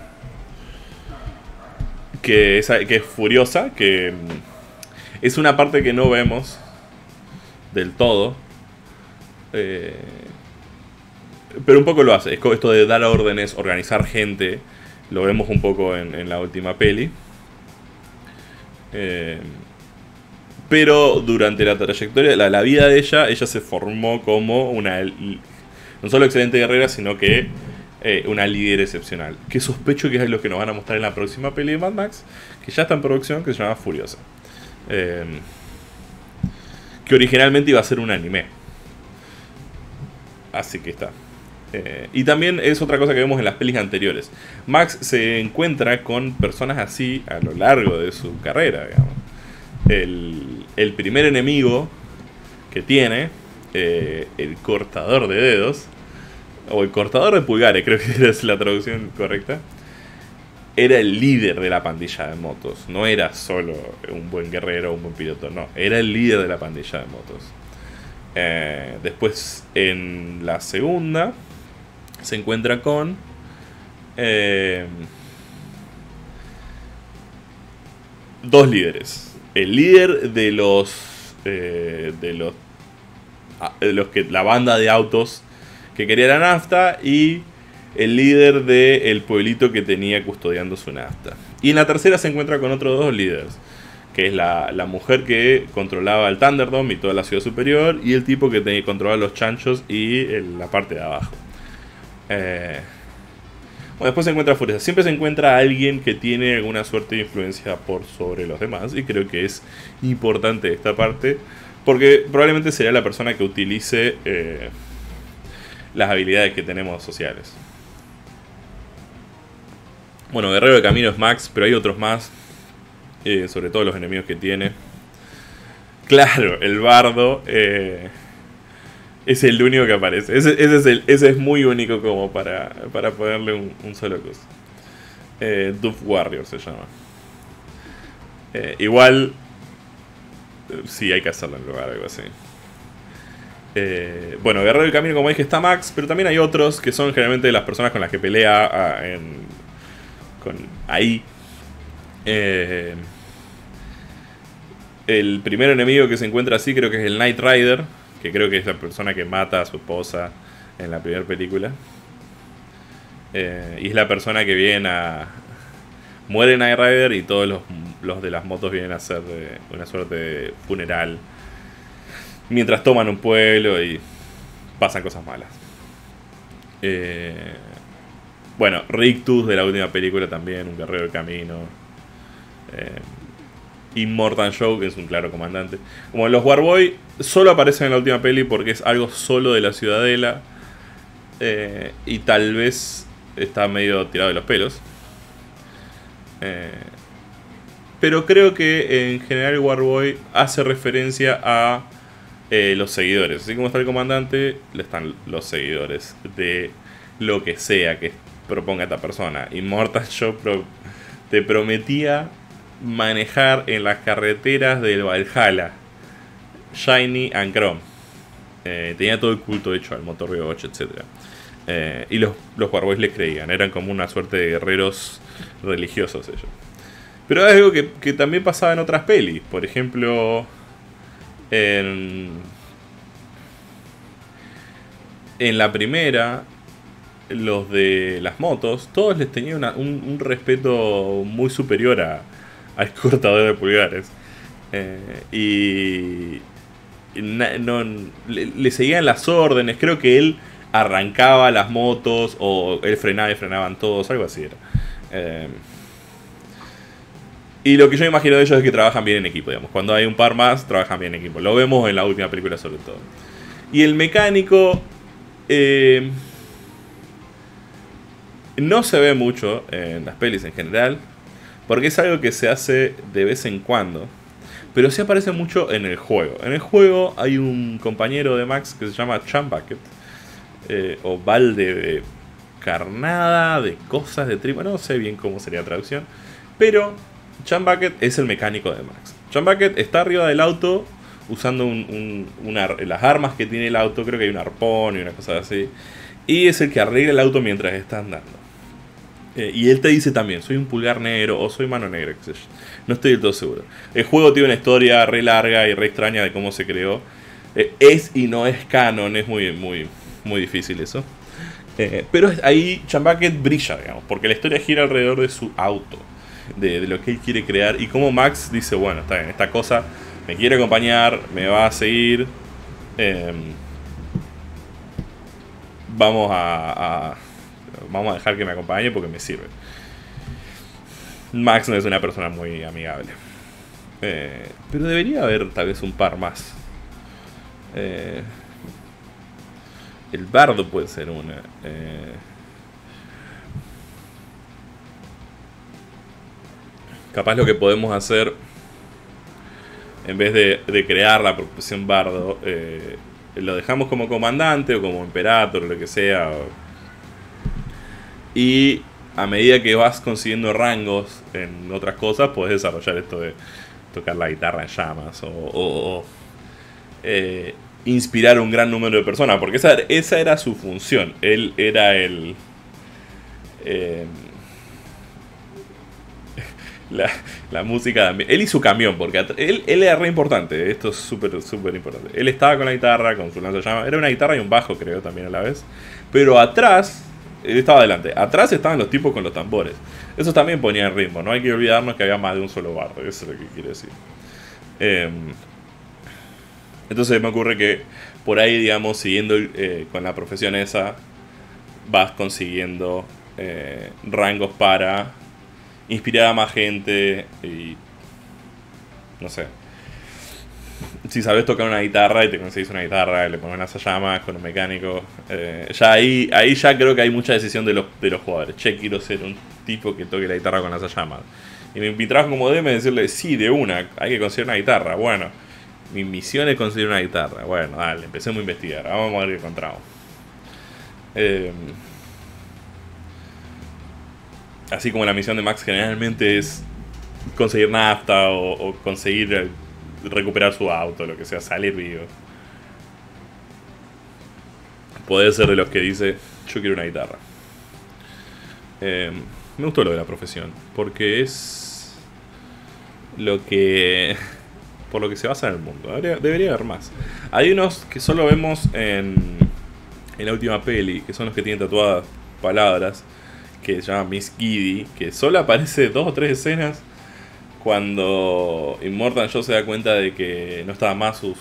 Que es, que es furiosa. Que es una parte que no vemos del todo. Eh, pero un poco lo hace. Esto de dar órdenes, organizar gente. Lo vemos un poco en, en la última peli. Eh... Pero durante la trayectoria, la, la vida de ella, ella se formó como una no solo excelente guerrera, sino que eh, una líder excepcional. Que sospecho que es lo que nos van a mostrar en la próxima peli de Mad Max, que ya está en producción, que se llama Furiosa. Eh, que originalmente iba a ser un anime. Así que está. Eh, y también es otra cosa que vemos en las pelis anteriores. Max se encuentra con personas así a lo largo de su carrera, digamos. El, el primer enemigo que tiene, eh, el cortador de dedos, o el cortador de pulgares, creo que es la traducción correcta, era el líder de la pandilla de motos. No era solo un buen guerrero o un buen piloto, no, era el líder de la pandilla de motos. Eh, después, en la segunda, se encuentra con eh, dos líderes. El líder de los eh, de los de los que la banda de autos que quería la nafta, y el líder del pueblito que tenía custodiando su nafta. Y en la tercera se encuentra con otros dos líderes, que es la, la mujer que controlaba el Thunderdome y toda la ciudad superior, y el tipo que tenía que controlar los chanchos y el, la parte de abajo. Eh, bueno, después se encuentra Furiosa. Siempre se encuentra alguien que tiene alguna suerte de influencia por sobre los demás, y creo que es importante esta parte, porque probablemente será la persona que utilice eh, las habilidades que tenemos sociales. Bueno, Guerrero de Camino es Max, pero hay otros más, eh, sobre todo los enemigos que tiene. Claro, el bardo eh, es el único que aparece. Ese, ese, es, el, ese es muy único como para, para ponerle un, un solo cosa. Eh, Doof Warrior se llama. Eh, igual, sí, hay que hacerlo en lugar, algo así. Eh, bueno, Guerrero del Camino, como dije, está Max, pero también hay otros que son generalmente las personas con las que pelea a, en, con, ahí. Eh, el primer enemigo que se encuentra así creo que es el Knight Rider, que creo que es la persona que mata a su esposa en la primera película. Eh, y es la persona que viene a... Muere Knight Rider y todos los, los de las motos vienen a hacer eh, una suerte de funeral mientras toman un pueblo y pasan cosas malas. Eh, bueno, Rictus de la última película también, un guerrero del camino. Eh, Immortan Joe, que es un claro comandante. Como los Warboy solo aparecen en la última peli porque es algo solo de la Ciudadela. Eh, y tal vez está medio tirado de los pelos. Eh, pero creo que en general Warboy hace referencia a eh, los seguidores. Así como está el comandante, le están los seguidores de lo que sea que proponga esta persona. Immortan Joe pro te prometía manejar en las carreteras del Valhalla, Shiny and Chrome. Eh, tenía todo el culto hecho al motor V ocho, etcétera. Eh, y los, los Warboys le creían, eran como una suerte de guerreros religiosos ellos. Pero es algo que, que también pasaba en otras pelis. Por ejemplo, en, en la primera, los de las motos, todos les tenían una, un, un respeto muy superior a, al cortador de pulgares. Eh, y na, no, le, le seguían las órdenes. Creo que él arrancaba las motos, o él frenaba y frenaban todos, algo así era. Eh, y lo que yo me imagino de ellos es que trabajan bien en equipo, digamos. Cuando hay un par más, trabajan bien en equipo. Lo vemos en la última película sobre todo. Y el mecánico eh, no se ve mucho en las pelis en general, porque es algo que se hace de vez en cuando, pero sí aparece mucho en el juego. En el juego hay un compañero de Max que se llama Chumbucket, eh, o balde de carnada, de cosas de tripa, no sé bien cómo sería la traducción, pero Chumbucket es el mecánico de Max. Chumbucket está arriba del auto usando un, un, una, las armas que tiene el auto, creo que hay un arpón y una cosa así, y es el que arregla el auto mientras está andando. Eh, y él te dice también, soy un pulgar negro o soy mano negra, qué sé yo. No estoy del todo seguro. El juego tiene una historia re larga y re extraña de cómo se creó. Eh, es y no es canon, es muy, muy, muy difícil eso. Eh, pero ahí Chumbucket brilla, digamos, porque la historia gira alrededor de su auto, de, de lo que él quiere crear, y como Max dice, bueno, está bien, esta cosa me quiere acompañar, me va a seguir. Eh, vamos a... a Vamos a dejar que me acompañe porque me sirve. Max no es una persona muy amigable. Eh, pero debería haber tal vez un par más. Eh, el bardo puede ser una. Eh, capaz lo que podemos hacer en vez de, de crear la profesión bardo, eh, lo dejamos como comandante o como imperator o lo que sea. O... Y a medida que vas consiguiendo rangos en otras cosas, podés desarrollar esto de tocar la guitarra en llamas o, o, o eh, inspirar un gran número de personas, porque esa, esa era su función. Él era el... Eh, la, la música de, él y su camión, porque él, él era re importante. Esto es súper súper importante. Él estaba con la guitarra, con su lanzallamas. Era una guitarra y un bajo, creo, también a la vez. Pero atrás, él estaba adelante. Atrás estaban los tipos con los tambores. Eso también ponía el ritmo. No hay que olvidarnos que había más de un solo bardo. Eso es lo que quiere decir. Eh, entonces me ocurre que por ahí, digamos, siguiendo eh, con la profesión esa, vas consiguiendo eh, rangos para inspirar a más gente y no sé, si sabes tocar una guitarra y te conseguís una guitarra y le pones unas llamas con un mecánico, eh, ya ahí ahí ya creo que hay mucha decisión de los, de los jugadores. Che, quiero ser un tipo que toque la guitarra con las llamas, y mi, mi trabajo como D M es decirle, sí, de una, hay que conseguir una guitarra. Bueno, mi misión es conseguir una guitarra. Bueno, dale, empecemos a investigar, vamos a ver qué encontramos. eh, Así como la misión de Max generalmente es conseguir nafta o, o conseguir recuperar su auto, lo que sea, salir vivo. Poder ser de los que dice, yo quiero una guitarra. Eh, me gustó lo de la profesión, porque es lo que... por lo que se basa en el mundo. Debería, debería haber más. Hay unos que solo vemos en, en la última peli, que son los que tienen tatuadas palabras, que se llama Miss Giddy, que solo aparece dos o tres escenas cuando Immortan Joe se da cuenta de que no estaban más sus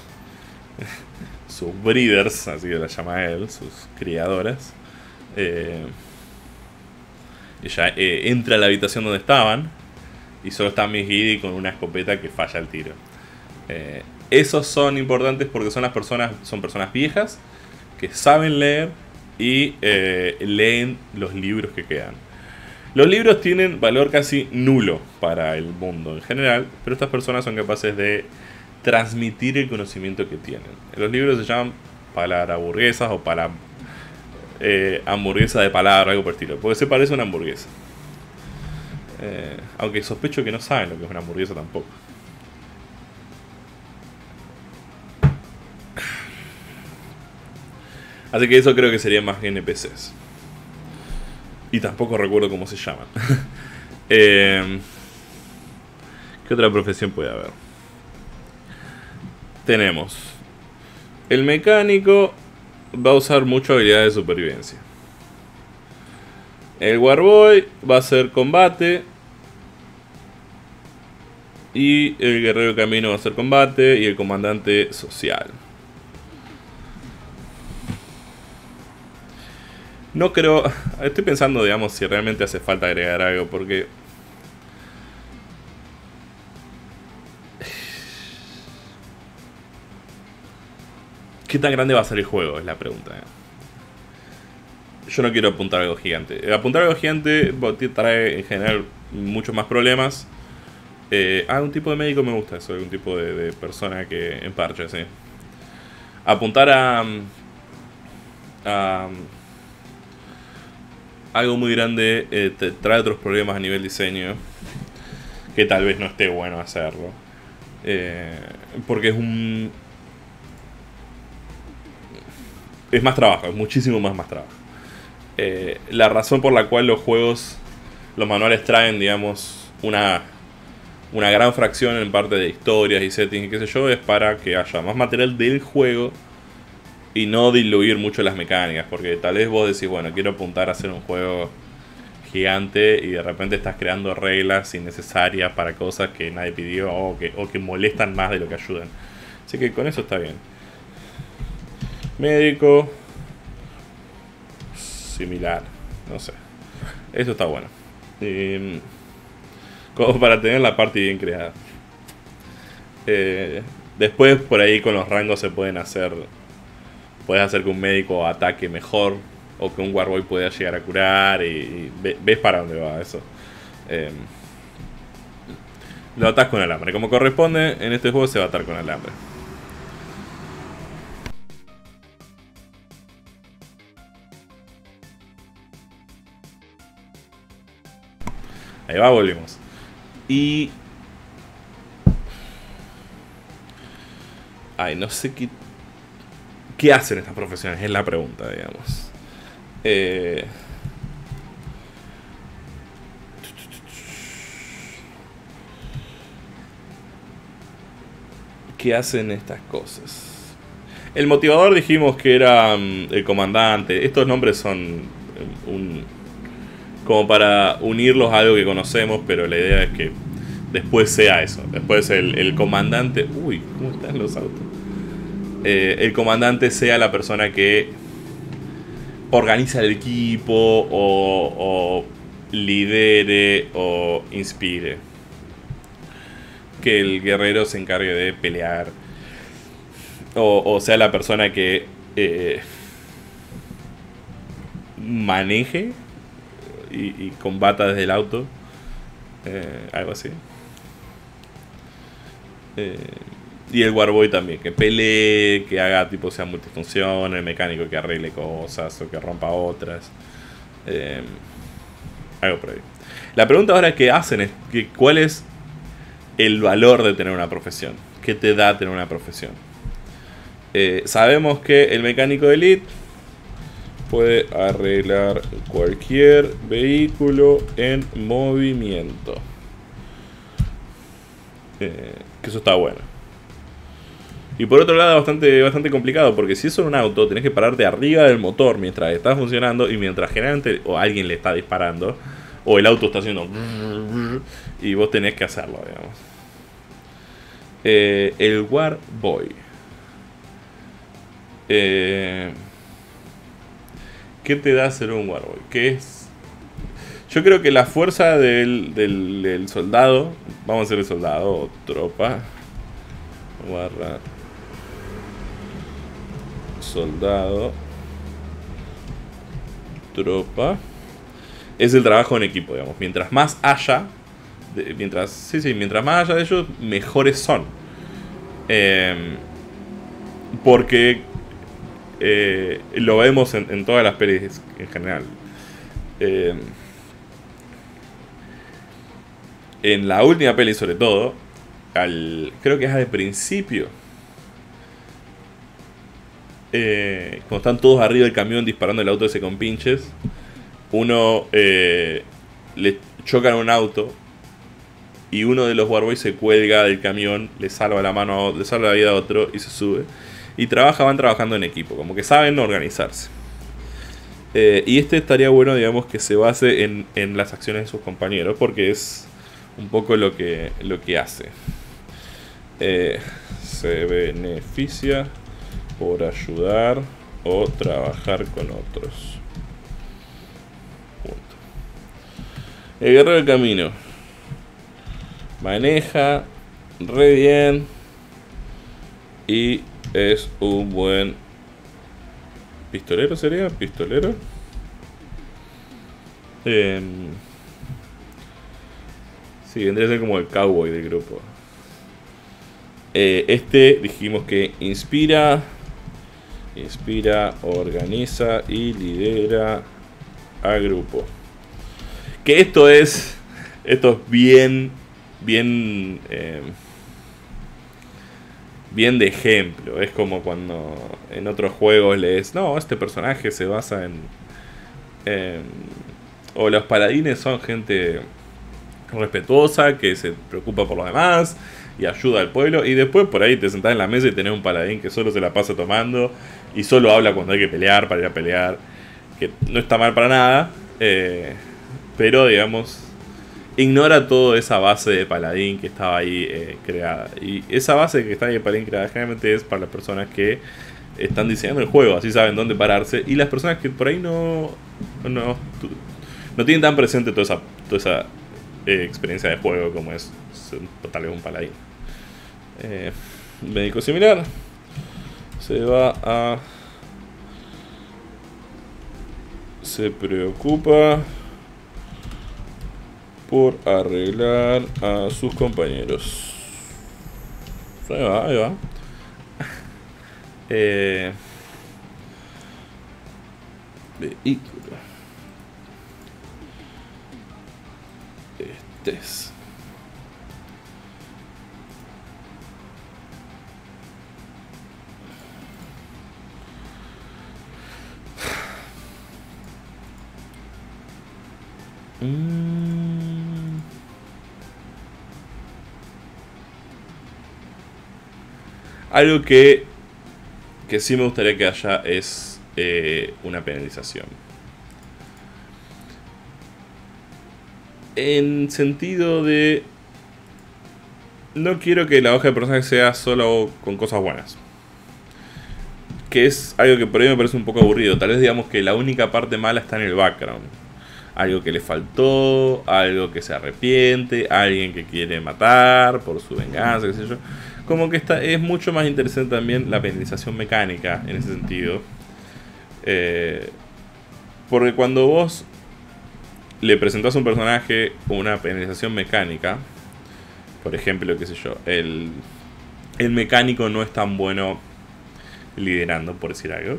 sus breeders, así que las llama él, sus criadoras. Eh, ella eh, entra a la habitación donde estaban y solo está Miss Giddy con una escopeta que falla el tiro. Eh, esos son importantes porque son las personas, son personas viejas que saben leer y eh, leen los libros que quedan. Los libros tienen valor casi nulo para el mundo en general, pero estas personas son capaces de transmitir el conocimiento que tienen. Los libros se llaman palabras burguesas o para eh, hamburguesa de palabra, algo por el estilo, porque se parece a una hamburguesa. Eh, aunque sospecho que no saben lo que es una hamburguesa tampoco. Así que eso creo que serían más N P Cs. Y tampoco recuerdo cómo se llaman. eh, ¿Qué otra profesión puede haber? Tenemos... el mecánico va a usar mucho habilidades de supervivencia. El Warboy va a hacer combate. Y el guerrero de camino va a hacer combate. Y el comandante social. No creo... estoy pensando, digamos, si realmente hace falta agregar algo, porque... ¿qué tan grande va a ser el juego? Es la pregunta. Yo no quiero apuntar algo gigante. Apuntar algo gigante trae en general muchos más problemas. Eh, ah, un tipo de médico me gusta eso, un tipo de, de persona que emparche, sí. Apuntar a... a algo muy grande eh, te trae otros problemas a nivel diseño, que tal vez no esté bueno hacerlo, eh, porque es un es más trabajo, es muchísimo más más trabajo. Eh, la razón por la cual los juegos, los manuales traen, digamos, una una gran fracción en parte de historias y settings y qué sé yo, es para que haya más material del juego y no diluir mucho las mecánicas, porque tal vez vos decís, bueno, quiero apuntar a hacer un juego gigante y de repente estás creando reglas innecesarias para cosas que nadie pidió o que, o que molestan más de lo que ayudan. Así que con eso está bien. Médico. Similar. No sé. Eso está bueno. Y, como para tener la parte bien creada. Eh, después por ahí con los rangos se pueden hacer... puedes hacer que un médico ataque mejor o que un Warboy pueda llegar a curar y, y ves para dónde va eso. Eh, Lo atás con alambre. Como corresponde, en este juego se va a atar con alambre. Ahí va, volvemos. Y... Ay, no sé qué... ¿Qué hacen estas profesiones? Es la pregunta, digamos. Eh... ¿Qué hacen estas cosas? El motivador dijimos que era um, el comandante. Estos nombres son un... como para unirlos a algo que conocemos, pero la idea es que después sea eso. Después el, el comandante... Uy, ¿cómo están los autos? Eh, el comandante sea la persona que organiza el equipo o, o lidere o inspire. Que el guerrero se encargue de pelear. O, o sea la persona que eh, maneje y, y combata desde el auto. Eh, algo así. Eh, y el Warboy también, que pelee, que haga tipo sea multifunción, el mecánico que arregle cosas o que rompa otras. Eh, algo por ahí. La pregunta ahora que hacen es que ¿cuál es el valor de tener una profesión? ¿Qué te da tener una profesión? Eh, sabemos que el mecánico de Elite puede arreglar cualquier vehículo en movimiento. Eh, que eso está bueno. Y por otro lado es bastante, bastante complicado, porque si es en un auto tenés que pararte arriba del motor mientras está funcionando y mientras generalmente o alguien le está disparando o el auto está haciendo y vos tenés que hacerlo, digamos. Eh, el Warboy. Eh, ¿Qué te da ser un Warboy? ¿Qué es? Yo creo que la fuerza del, del, del soldado, vamos a ser el soldado o tropa, barra soldado, tropa, es el trabajo en equipo, digamos. Mientras más haya, de, mientras, sí, sí, mientras más haya de ellos, mejores son. Eh, porque eh, lo vemos en, en todas las pelis en general. Eh, en la última peli, sobre todo, al, creo que es al principio. Eh, cuando están todos arriba del camión disparando el auto ese con pinches, uno eh, le chocan un auto y uno de los Warboys se cuelga del camión, le salva la mano, le salva la vida a otro y se sube y trabaja, van trabajando en equipo, como que saben organizarse. Eh, y este estaría bueno, digamos, que se base en, en las acciones de sus compañeros, porque es un poco lo que, lo que hace. Eh, se beneficia por ayudar o trabajar con otros. Punto. El guerrero del camino maneja re bien y es un buen pistolero, sería pistolero. Eh, sí, vendría a ser como el cowboy del grupo. Eh, este dijimos que inspira, inspira, organiza y lidera al grupo. Que esto es, esto es bien, bien, eh, bien de ejemplo. Es como cuando en otros juegos lees, no, este personaje se basa en, en o los paladines son gente respetuosa que se preocupa por los demás y ayuda al pueblo, y después por ahí te sentás en la mesa y tenés un paladín que solo se la pasa tomando y solo habla cuando hay que pelear para ir a pelear, que no está mal para nada, eh, pero digamos ignora toda esa base de paladín que estaba ahí eh, creada, y esa base que está ahí de paladín creada generalmente es para las personas que están diseñando el juego, así saben dónde pararse, y las personas que por ahí no no, no tienen tan presente toda esa, toda esa eh, experiencia de juego como es tal vez un paladín. Eh, médico similar se va a se preocupa por arreglar a sus compañeros. Ahí va, ahí va. Eh, vehículo. Este es. Mm. Algo que que sí me gustaría que haya es eh, una penalización. En sentido de... No quiero que la hoja de personaje sea solo con cosas buenas. Que es algo que por ahí me parece un poco aburrido. Tal vez digamos que la única parte mala está en el background. Algo que le faltó, algo que se arrepiente, alguien que quiere matar por su venganza, qué sé yo. Como que está, es mucho más interesante también la penalización mecánica en ese sentido. Eh, porque cuando vos le presentás a un personaje una penalización mecánica, por ejemplo, qué sé yo, el, el mecánico no es tan bueno liderando, por decir algo.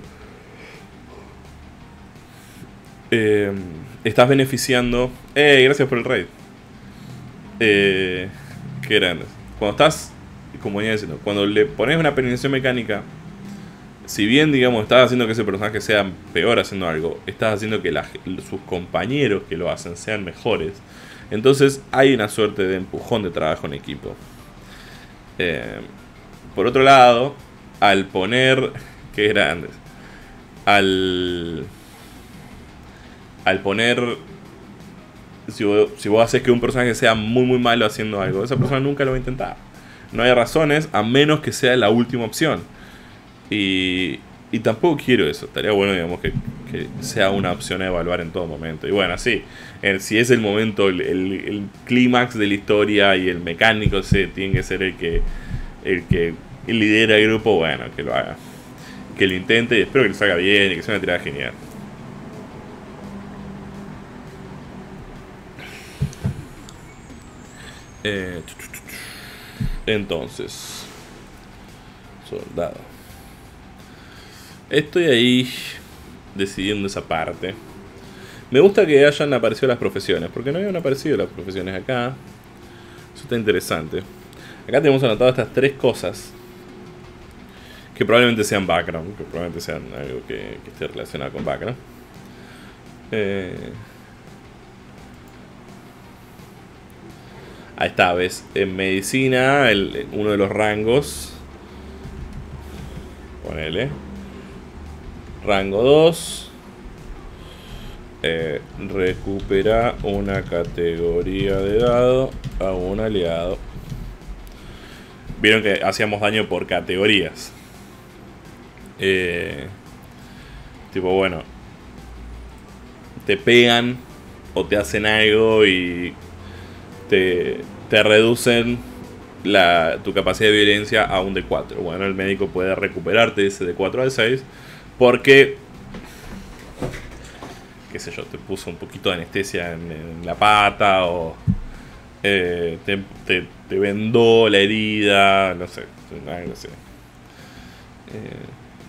Eh, estás beneficiando... ¡Eh! Gracias por el raid. Eh, qué grande. Cuando estás... Como venía diciendo, cuando le pones una penalización mecánica, si bien, digamos, estás haciendo que ese personaje sea peor haciendo algo, estás haciendo que la, sus compañeros que lo hacen sean mejores. Entonces hay una suerte de empujón de trabajo en equipo. Eh, por otro lado, al poner... ¡Qué grandes! Al... Al poner... Si vos, si vos haces que un personaje sea muy muy malo haciendo algo, esa persona nunca lo va a intentar. No hay razones, a menos que sea la última opción. Y, y tampoco quiero eso. Estaría bueno, digamos, que, que sea una opción a evaluar en todo momento. Y bueno, sí, el, si es el momento, el, el, el clímax de la historia y el mecánico se tiene que ser el que, el que lidera el grupo, bueno, que lo haga. Que lo intente y espero que lo salga bien y que sea una tirada genial. Eh, entonces, soldado. Estoy ahí decidiendo esa parte. Me gusta que hayan aparecido las profesiones, porque no habían aparecido las profesiones acá. Eso está interesante. Acá tenemos anotado estas tres cosas que probablemente sean background, que probablemente sean algo que, que esté relacionado con background. Eh, ahí está, ves, en medicina, el, uno de los rangos, ponele, rango dos, eh, recupera una categoría de dado a un aliado. Vieron que hacíamos daño por categorías. Eh, tipo, bueno, te pegan o te hacen algo y te, te reducen la, tu capacidad de violencia a un D cuatro. Bueno, el médico puede recuperarte ese D cuatro al seis porque, qué sé yo, te puso un poquito de anestesia en, en la pata o eh, te, te, te vendó la herida, no sé, algo así. Eh,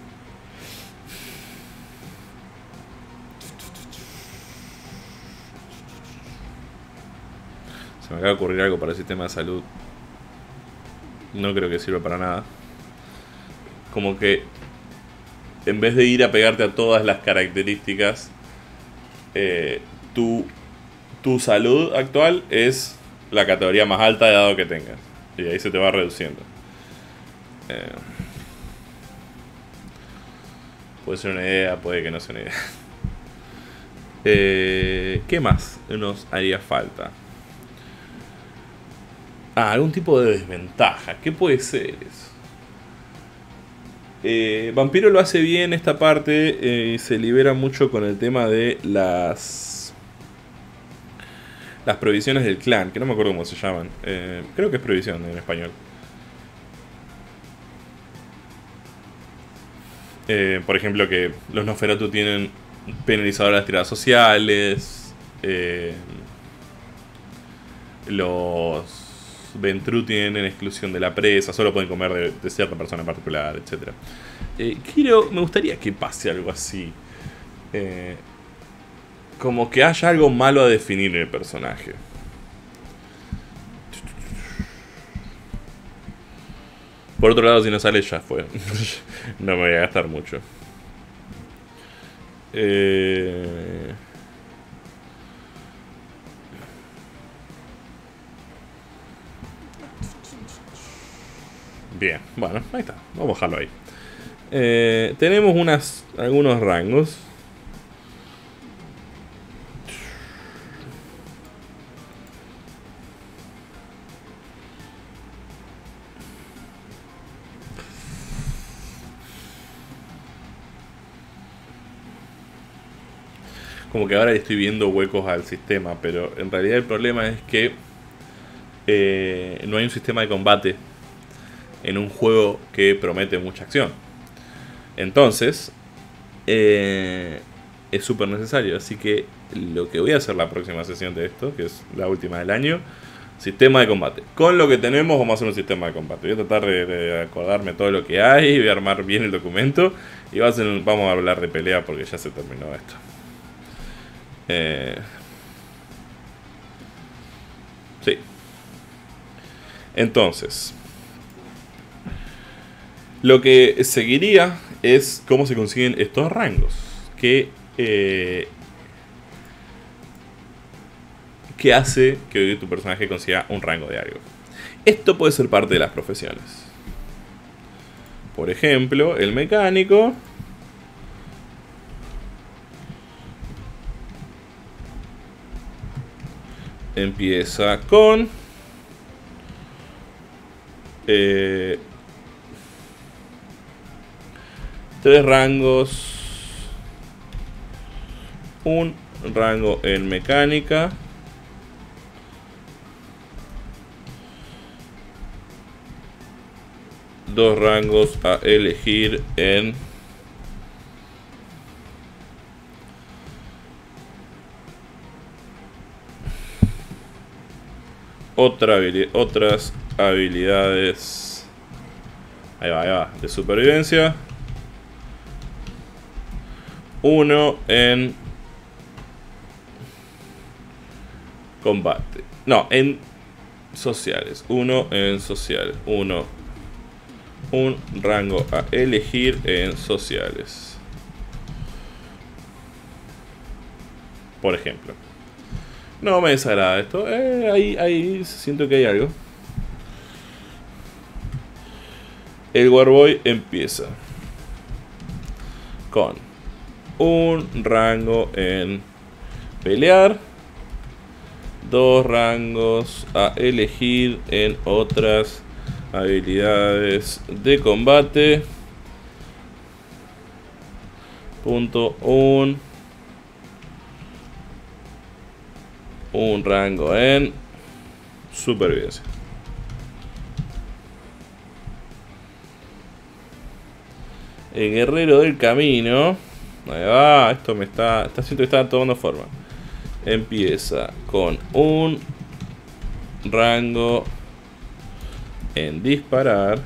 Se me acaba de ocurrir algo para el sistema de salud. No creo que sirva para nada. Como que en vez de ir a pegarte a todas las características, eh, tu, tu salud actual es la categoría más alta de dado que tengas. Y ahí se te va reduciendo. Eh, puede ser una idea, puede que no sea una idea. Eh, ¿Qué más nos haría falta? Ah, algún tipo de desventaja. ¿Qué puede ser eso? Eh, Vampiro lo hace bien esta parte eh, y se libera mucho con el tema de las las provisiones del clan, que no me acuerdo cómo se llaman. Eh, creo que es provisión en español. Eh, por ejemplo, que los Nosferatu tienen penalizador las tiradas sociales. Eh, los Ventrue tienen exclusión de la presa, solo pueden comer de, de cierta persona en particular, etcétera. Eh, quiero, me gustaría que pase algo así. Eh, como que haya algo malo a definir en el personaje. Por otro lado, si no sale, ya fue. No me voy a gastar mucho. Eh... Bien, bueno, ahí está. Vamos a dejarlo ahí. Eh, tenemos unas, algunos rangos. Como que ahora le estoy viendo huecos al sistema, pero en realidad el problema es que eh, no hay un sistema de combate en un juego que promete mucha acción. Entonces, eh, es súper necesario. Así que lo que voy a hacer la próxima sesión de esto, que es la última del año, sistema de combate. Con lo que tenemos vamos a hacer un sistema de combate. Voy a tratar de, de acordarme todo lo que hay, voy a armar bien el documento y va a ser, vamos a hablar de pelea porque ya se terminó esto. Eh, sí. Entonces, lo que seguiría es cómo se consiguen estos rangos. Que, eh, que hace que tu personaje consiga un rango de algo. Esto puede ser parte de las profesiones. Por ejemplo, el mecánico empieza con eh, tres rangos, un rango en mecánica, dos rangos a elegir en otra habili- otras habilidades, ahí va, ahí va, de supervivencia, uno en combate, no, en sociales, uno en social, uno, un rango a elegir en sociales, por ejemplo. No me desagrada esto, eh, ahí, ahí siento que hay algo. El Warboy empieza con un rango en pelear, dos rangos a elegir en otras habilidades de combate, punto un, un rango en supervivencia. El guerrero del camino, ahí va, esto me está, está siento que está tomando forma. Empieza con un rango en disparar,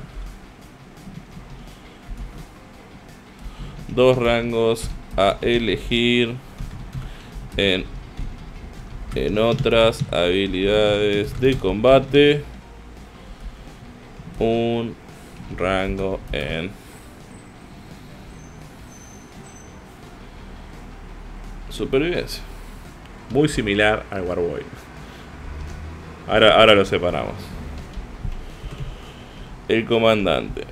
dos rangos a elegir en, en otras habilidades de combate, un rango en supervivencia. Muy similar al Warboy. Ahora, ahora lo separamos. El comandante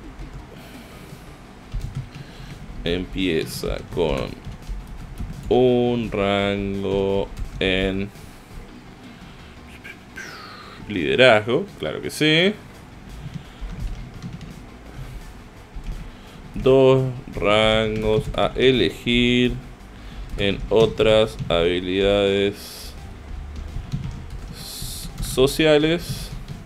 empieza con un rango en liderazgo, claro que sí. Dos rangos a elegir en otras habilidades sociales,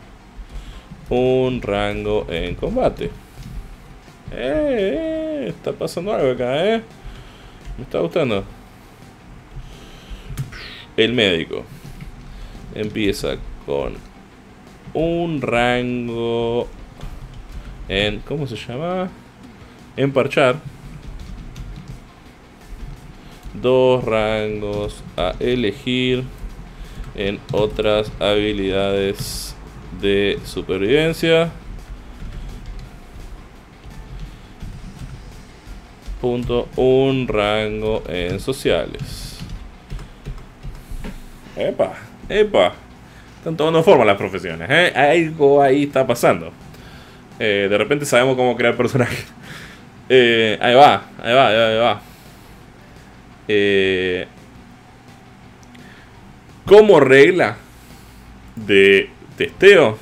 un rango en combate. Eh, eh, está pasando algo acá, eh. Me está gustando. El médico empieza con un rango en... ¿Cómo se llama? En parchar. Dos rangos a elegir en otras habilidades de supervivencia. Punto, un rango en sociales. Epa, epa. Están tomando forma las profesiones, ¿eh? Algo ahí está pasando. Eh, de repente sabemos cómo crear personajes. Eh, ahí va, ahí va, ahí va, ahí va. Eh, como regla de testeo,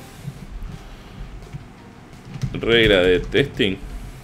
regla de testing,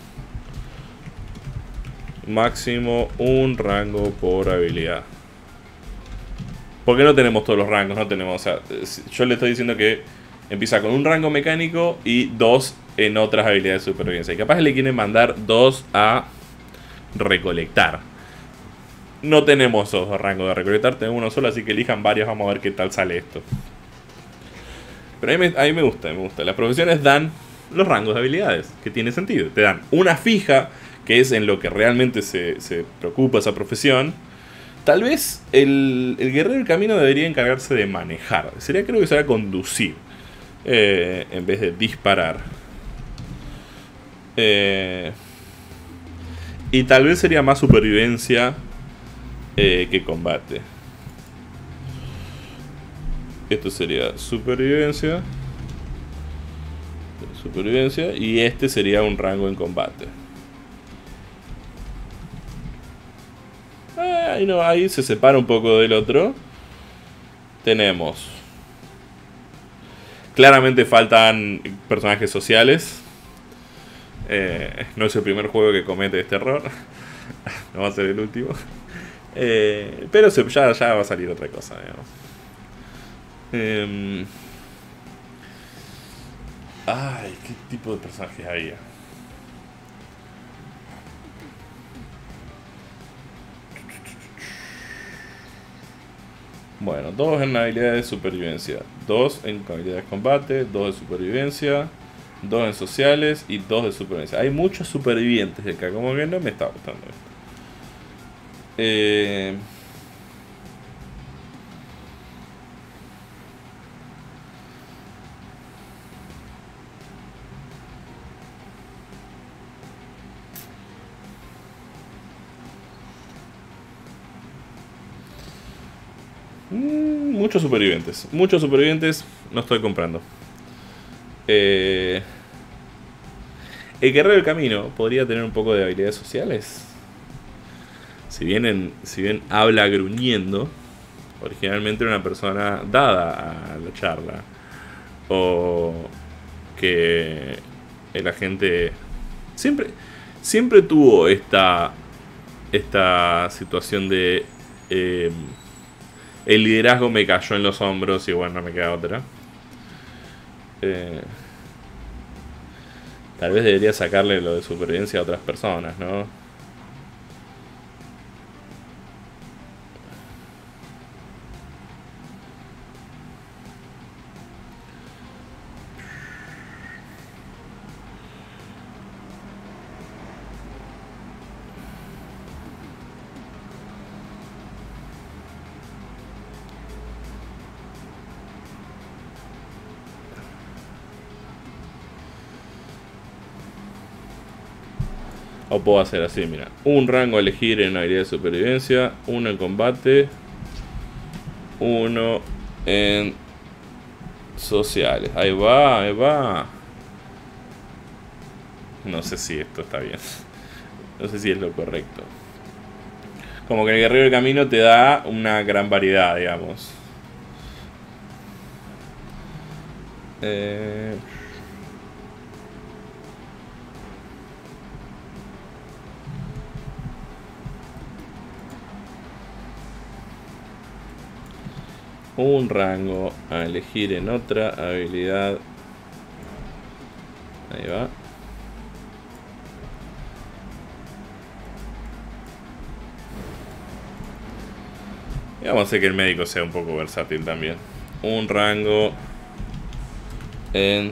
máximo un rango por habilidad. Porque no tenemos todos los rangos, no tenemos, o sea, yo le estoy diciendo que empieza con un rango mecánico y dos en otras habilidades de supervivencia. Y capaz le quieren mandar dos a recolectar. No tenemos esos dos rangos de recolectar, tenemos uno solo, así que elijan varios, vamos a ver qué tal sale esto. Pero a mí, me, a mí me gusta, me gusta. Las profesiones dan los rangos de habilidades, que tiene sentido. Te dan una fija, que es en lo que realmente se, se preocupa esa profesión. Tal vez el, el guerrero del camino debería encargarse de manejar. Sería, creo que sería conducir, eh, en vez de disparar. Eh, y tal vez sería más supervivencia eh, que combate. Esto sería supervivencia. Supervivencia. Y este sería un rango en combate. Eh, ahí, no, ahí se separa un poco del otro. Tenemos. Claramente faltan personajes sociales. Eh, no es el primer juego que comete este error. No va a ser el último. Eh, pero se, ya, ya va a salir otra cosa, digamos. Eh, ay, ¿qué tipo de personajes había? Bueno, dos en habilidades de supervivencia, dos en habilidades de combate, dos de supervivencia, dos en sociales y dos de supervivencia. Hay muchos supervivientes acá, como que no me está gustando esto. Eh... Mm, muchos supervivientes. Muchos supervivientes no estoy comprando. Eh, el guerrero del camino podría tener un poco de habilidades sociales. Si bien, en, si bien habla gruñendo, originalmente era una persona dada a la charla. O que el agente siempre, siempre tuvo esta, esta situación de... Eh, el liderazgo me cayó en los hombros y bueno, no me queda otra. Eh, tal vez debería sacarle lo de supervivencia a otras personas, ¿no? O puedo hacer así, mira. Un rango a elegir en habilidad de supervivencia. Uno en combate. Uno en sociales. Ahí va, ahí va. No sé si esto está bien. No sé si es lo correcto. Como que el guerrero del camino te da una gran variedad, digamos. Eh... Un rango a elegir en otra habilidad. Ahí va. Y vamos a hacer que el médico sea un poco versátil también. Un rango En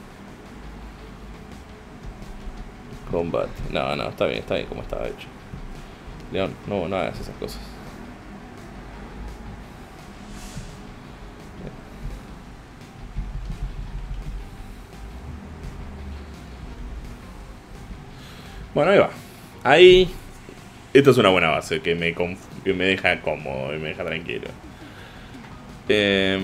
combate. No, no, está bien, está bien como estaba hecho. León, no, no hagas esas cosas. Bueno, ahí va. Ahí. Esto es una buena base que me, que me deja cómodo y me deja tranquilo. Eh,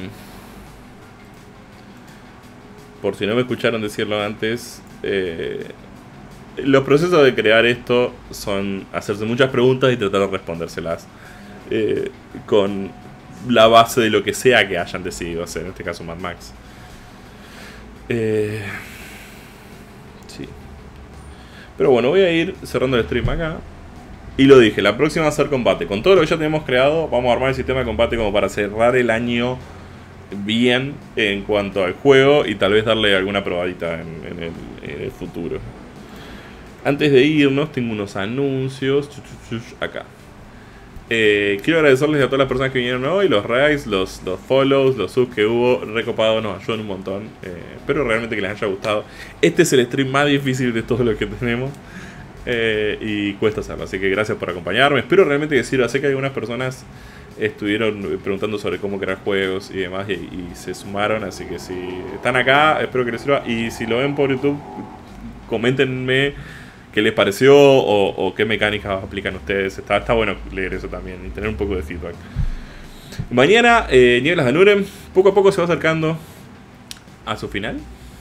por si no me escucharon decirlo antes, eh, los procesos de crear esto son hacerse muchas preguntas y tratar de respondérselas eh, con la base de lo que sea que hayan decidido hacer, en este caso Mad Max. Eh, sí. Pero bueno, voy a ir cerrando el stream acá. Y lo dije, la próxima va a ser combate. Con todo lo que ya tenemos creado, vamos a armar el sistema de combate como para cerrar el año bien en cuanto al juego y tal vez darle alguna probadita en, en, el, en el futuro. Antes de irnos, tengo unos anuncios acá. Eh, quiero agradecerles a todas las personas que vinieron hoy, los likes, los, los follows, los subs que hubo, recopado, nos ayudan un montón. Eh, espero realmente que les haya gustado. Este es el stream más difícil de todos los que tenemos. Eh, y cuesta hacerlo, así que gracias por acompañarme. Espero realmente que sirva. Sé que algunas personas estuvieron preguntando sobre cómo crear juegos y demás y, y se sumaron, así que si están acá, espero que les sirva. Y si lo ven por YouTube, coméntenme qué les pareció o, o qué mecánicas aplican ustedes. Está, está bueno leer eso también y tener un poco de feedback. Mañana, eh, Nieblas de Nurem poco a poco se va acercando a su final.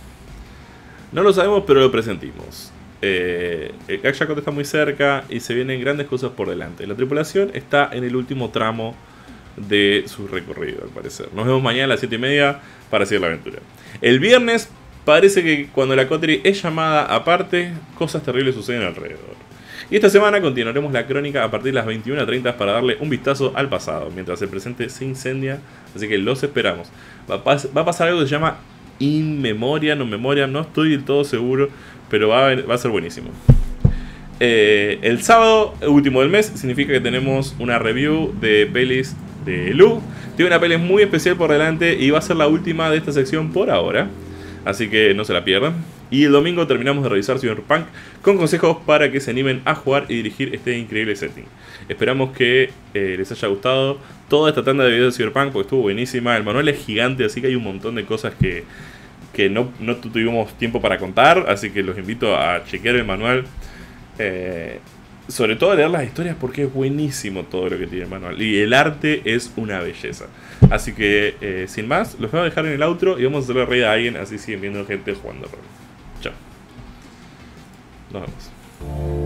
No lo sabemos, pero lo presentimos. Eh, el Kakshakot está muy cerca y se vienen grandes cosas por delante. La tripulación está en el último tramo de su recorrido, al parecer. Nos vemos mañana a las siete y media para seguir la aventura. El viernes parece que cuando la Coterie es llamada aparte, cosas terribles suceden alrededor. Y esta semana continuaremos la crónica a partir de las veintiuna treinta para darle un vistazo al pasado, mientras el presente se incendia, así que los esperamos. Va a, pas va a pasar algo que se llama In Memoria, no Memoria, no estoy del todo seguro, pero va a, va a ser buenísimo. Eh, el sábado último del mes significa que tenemos una review de pelis de Lu. Tiene una peli muy especial por delante y va a ser la última de esta sección por ahora, así que no se la pierdan. Y el domingo terminamos de revisar Cyberpunk con consejos para que se animen a jugar y dirigir este increíble setting. Esperamos que eh, les haya gustado toda esta tanda de videos de Cyberpunk porque estuvo buenísima. El manual es gigante, así que hay un montón de cosas que, que no, no tuvimos tiempo para contar. Así que los invito a chequear el manual. Eh, sobre todo a leer las historias porque es buenísimo todo lo que tiene el manual. Y el arte es una belleza. Así que, eh, sin más, los voy a dejar en el outro y vamos a hacerle reír a alguien. Así siguen viendo gente jugando rol. Chao. Nos vemos.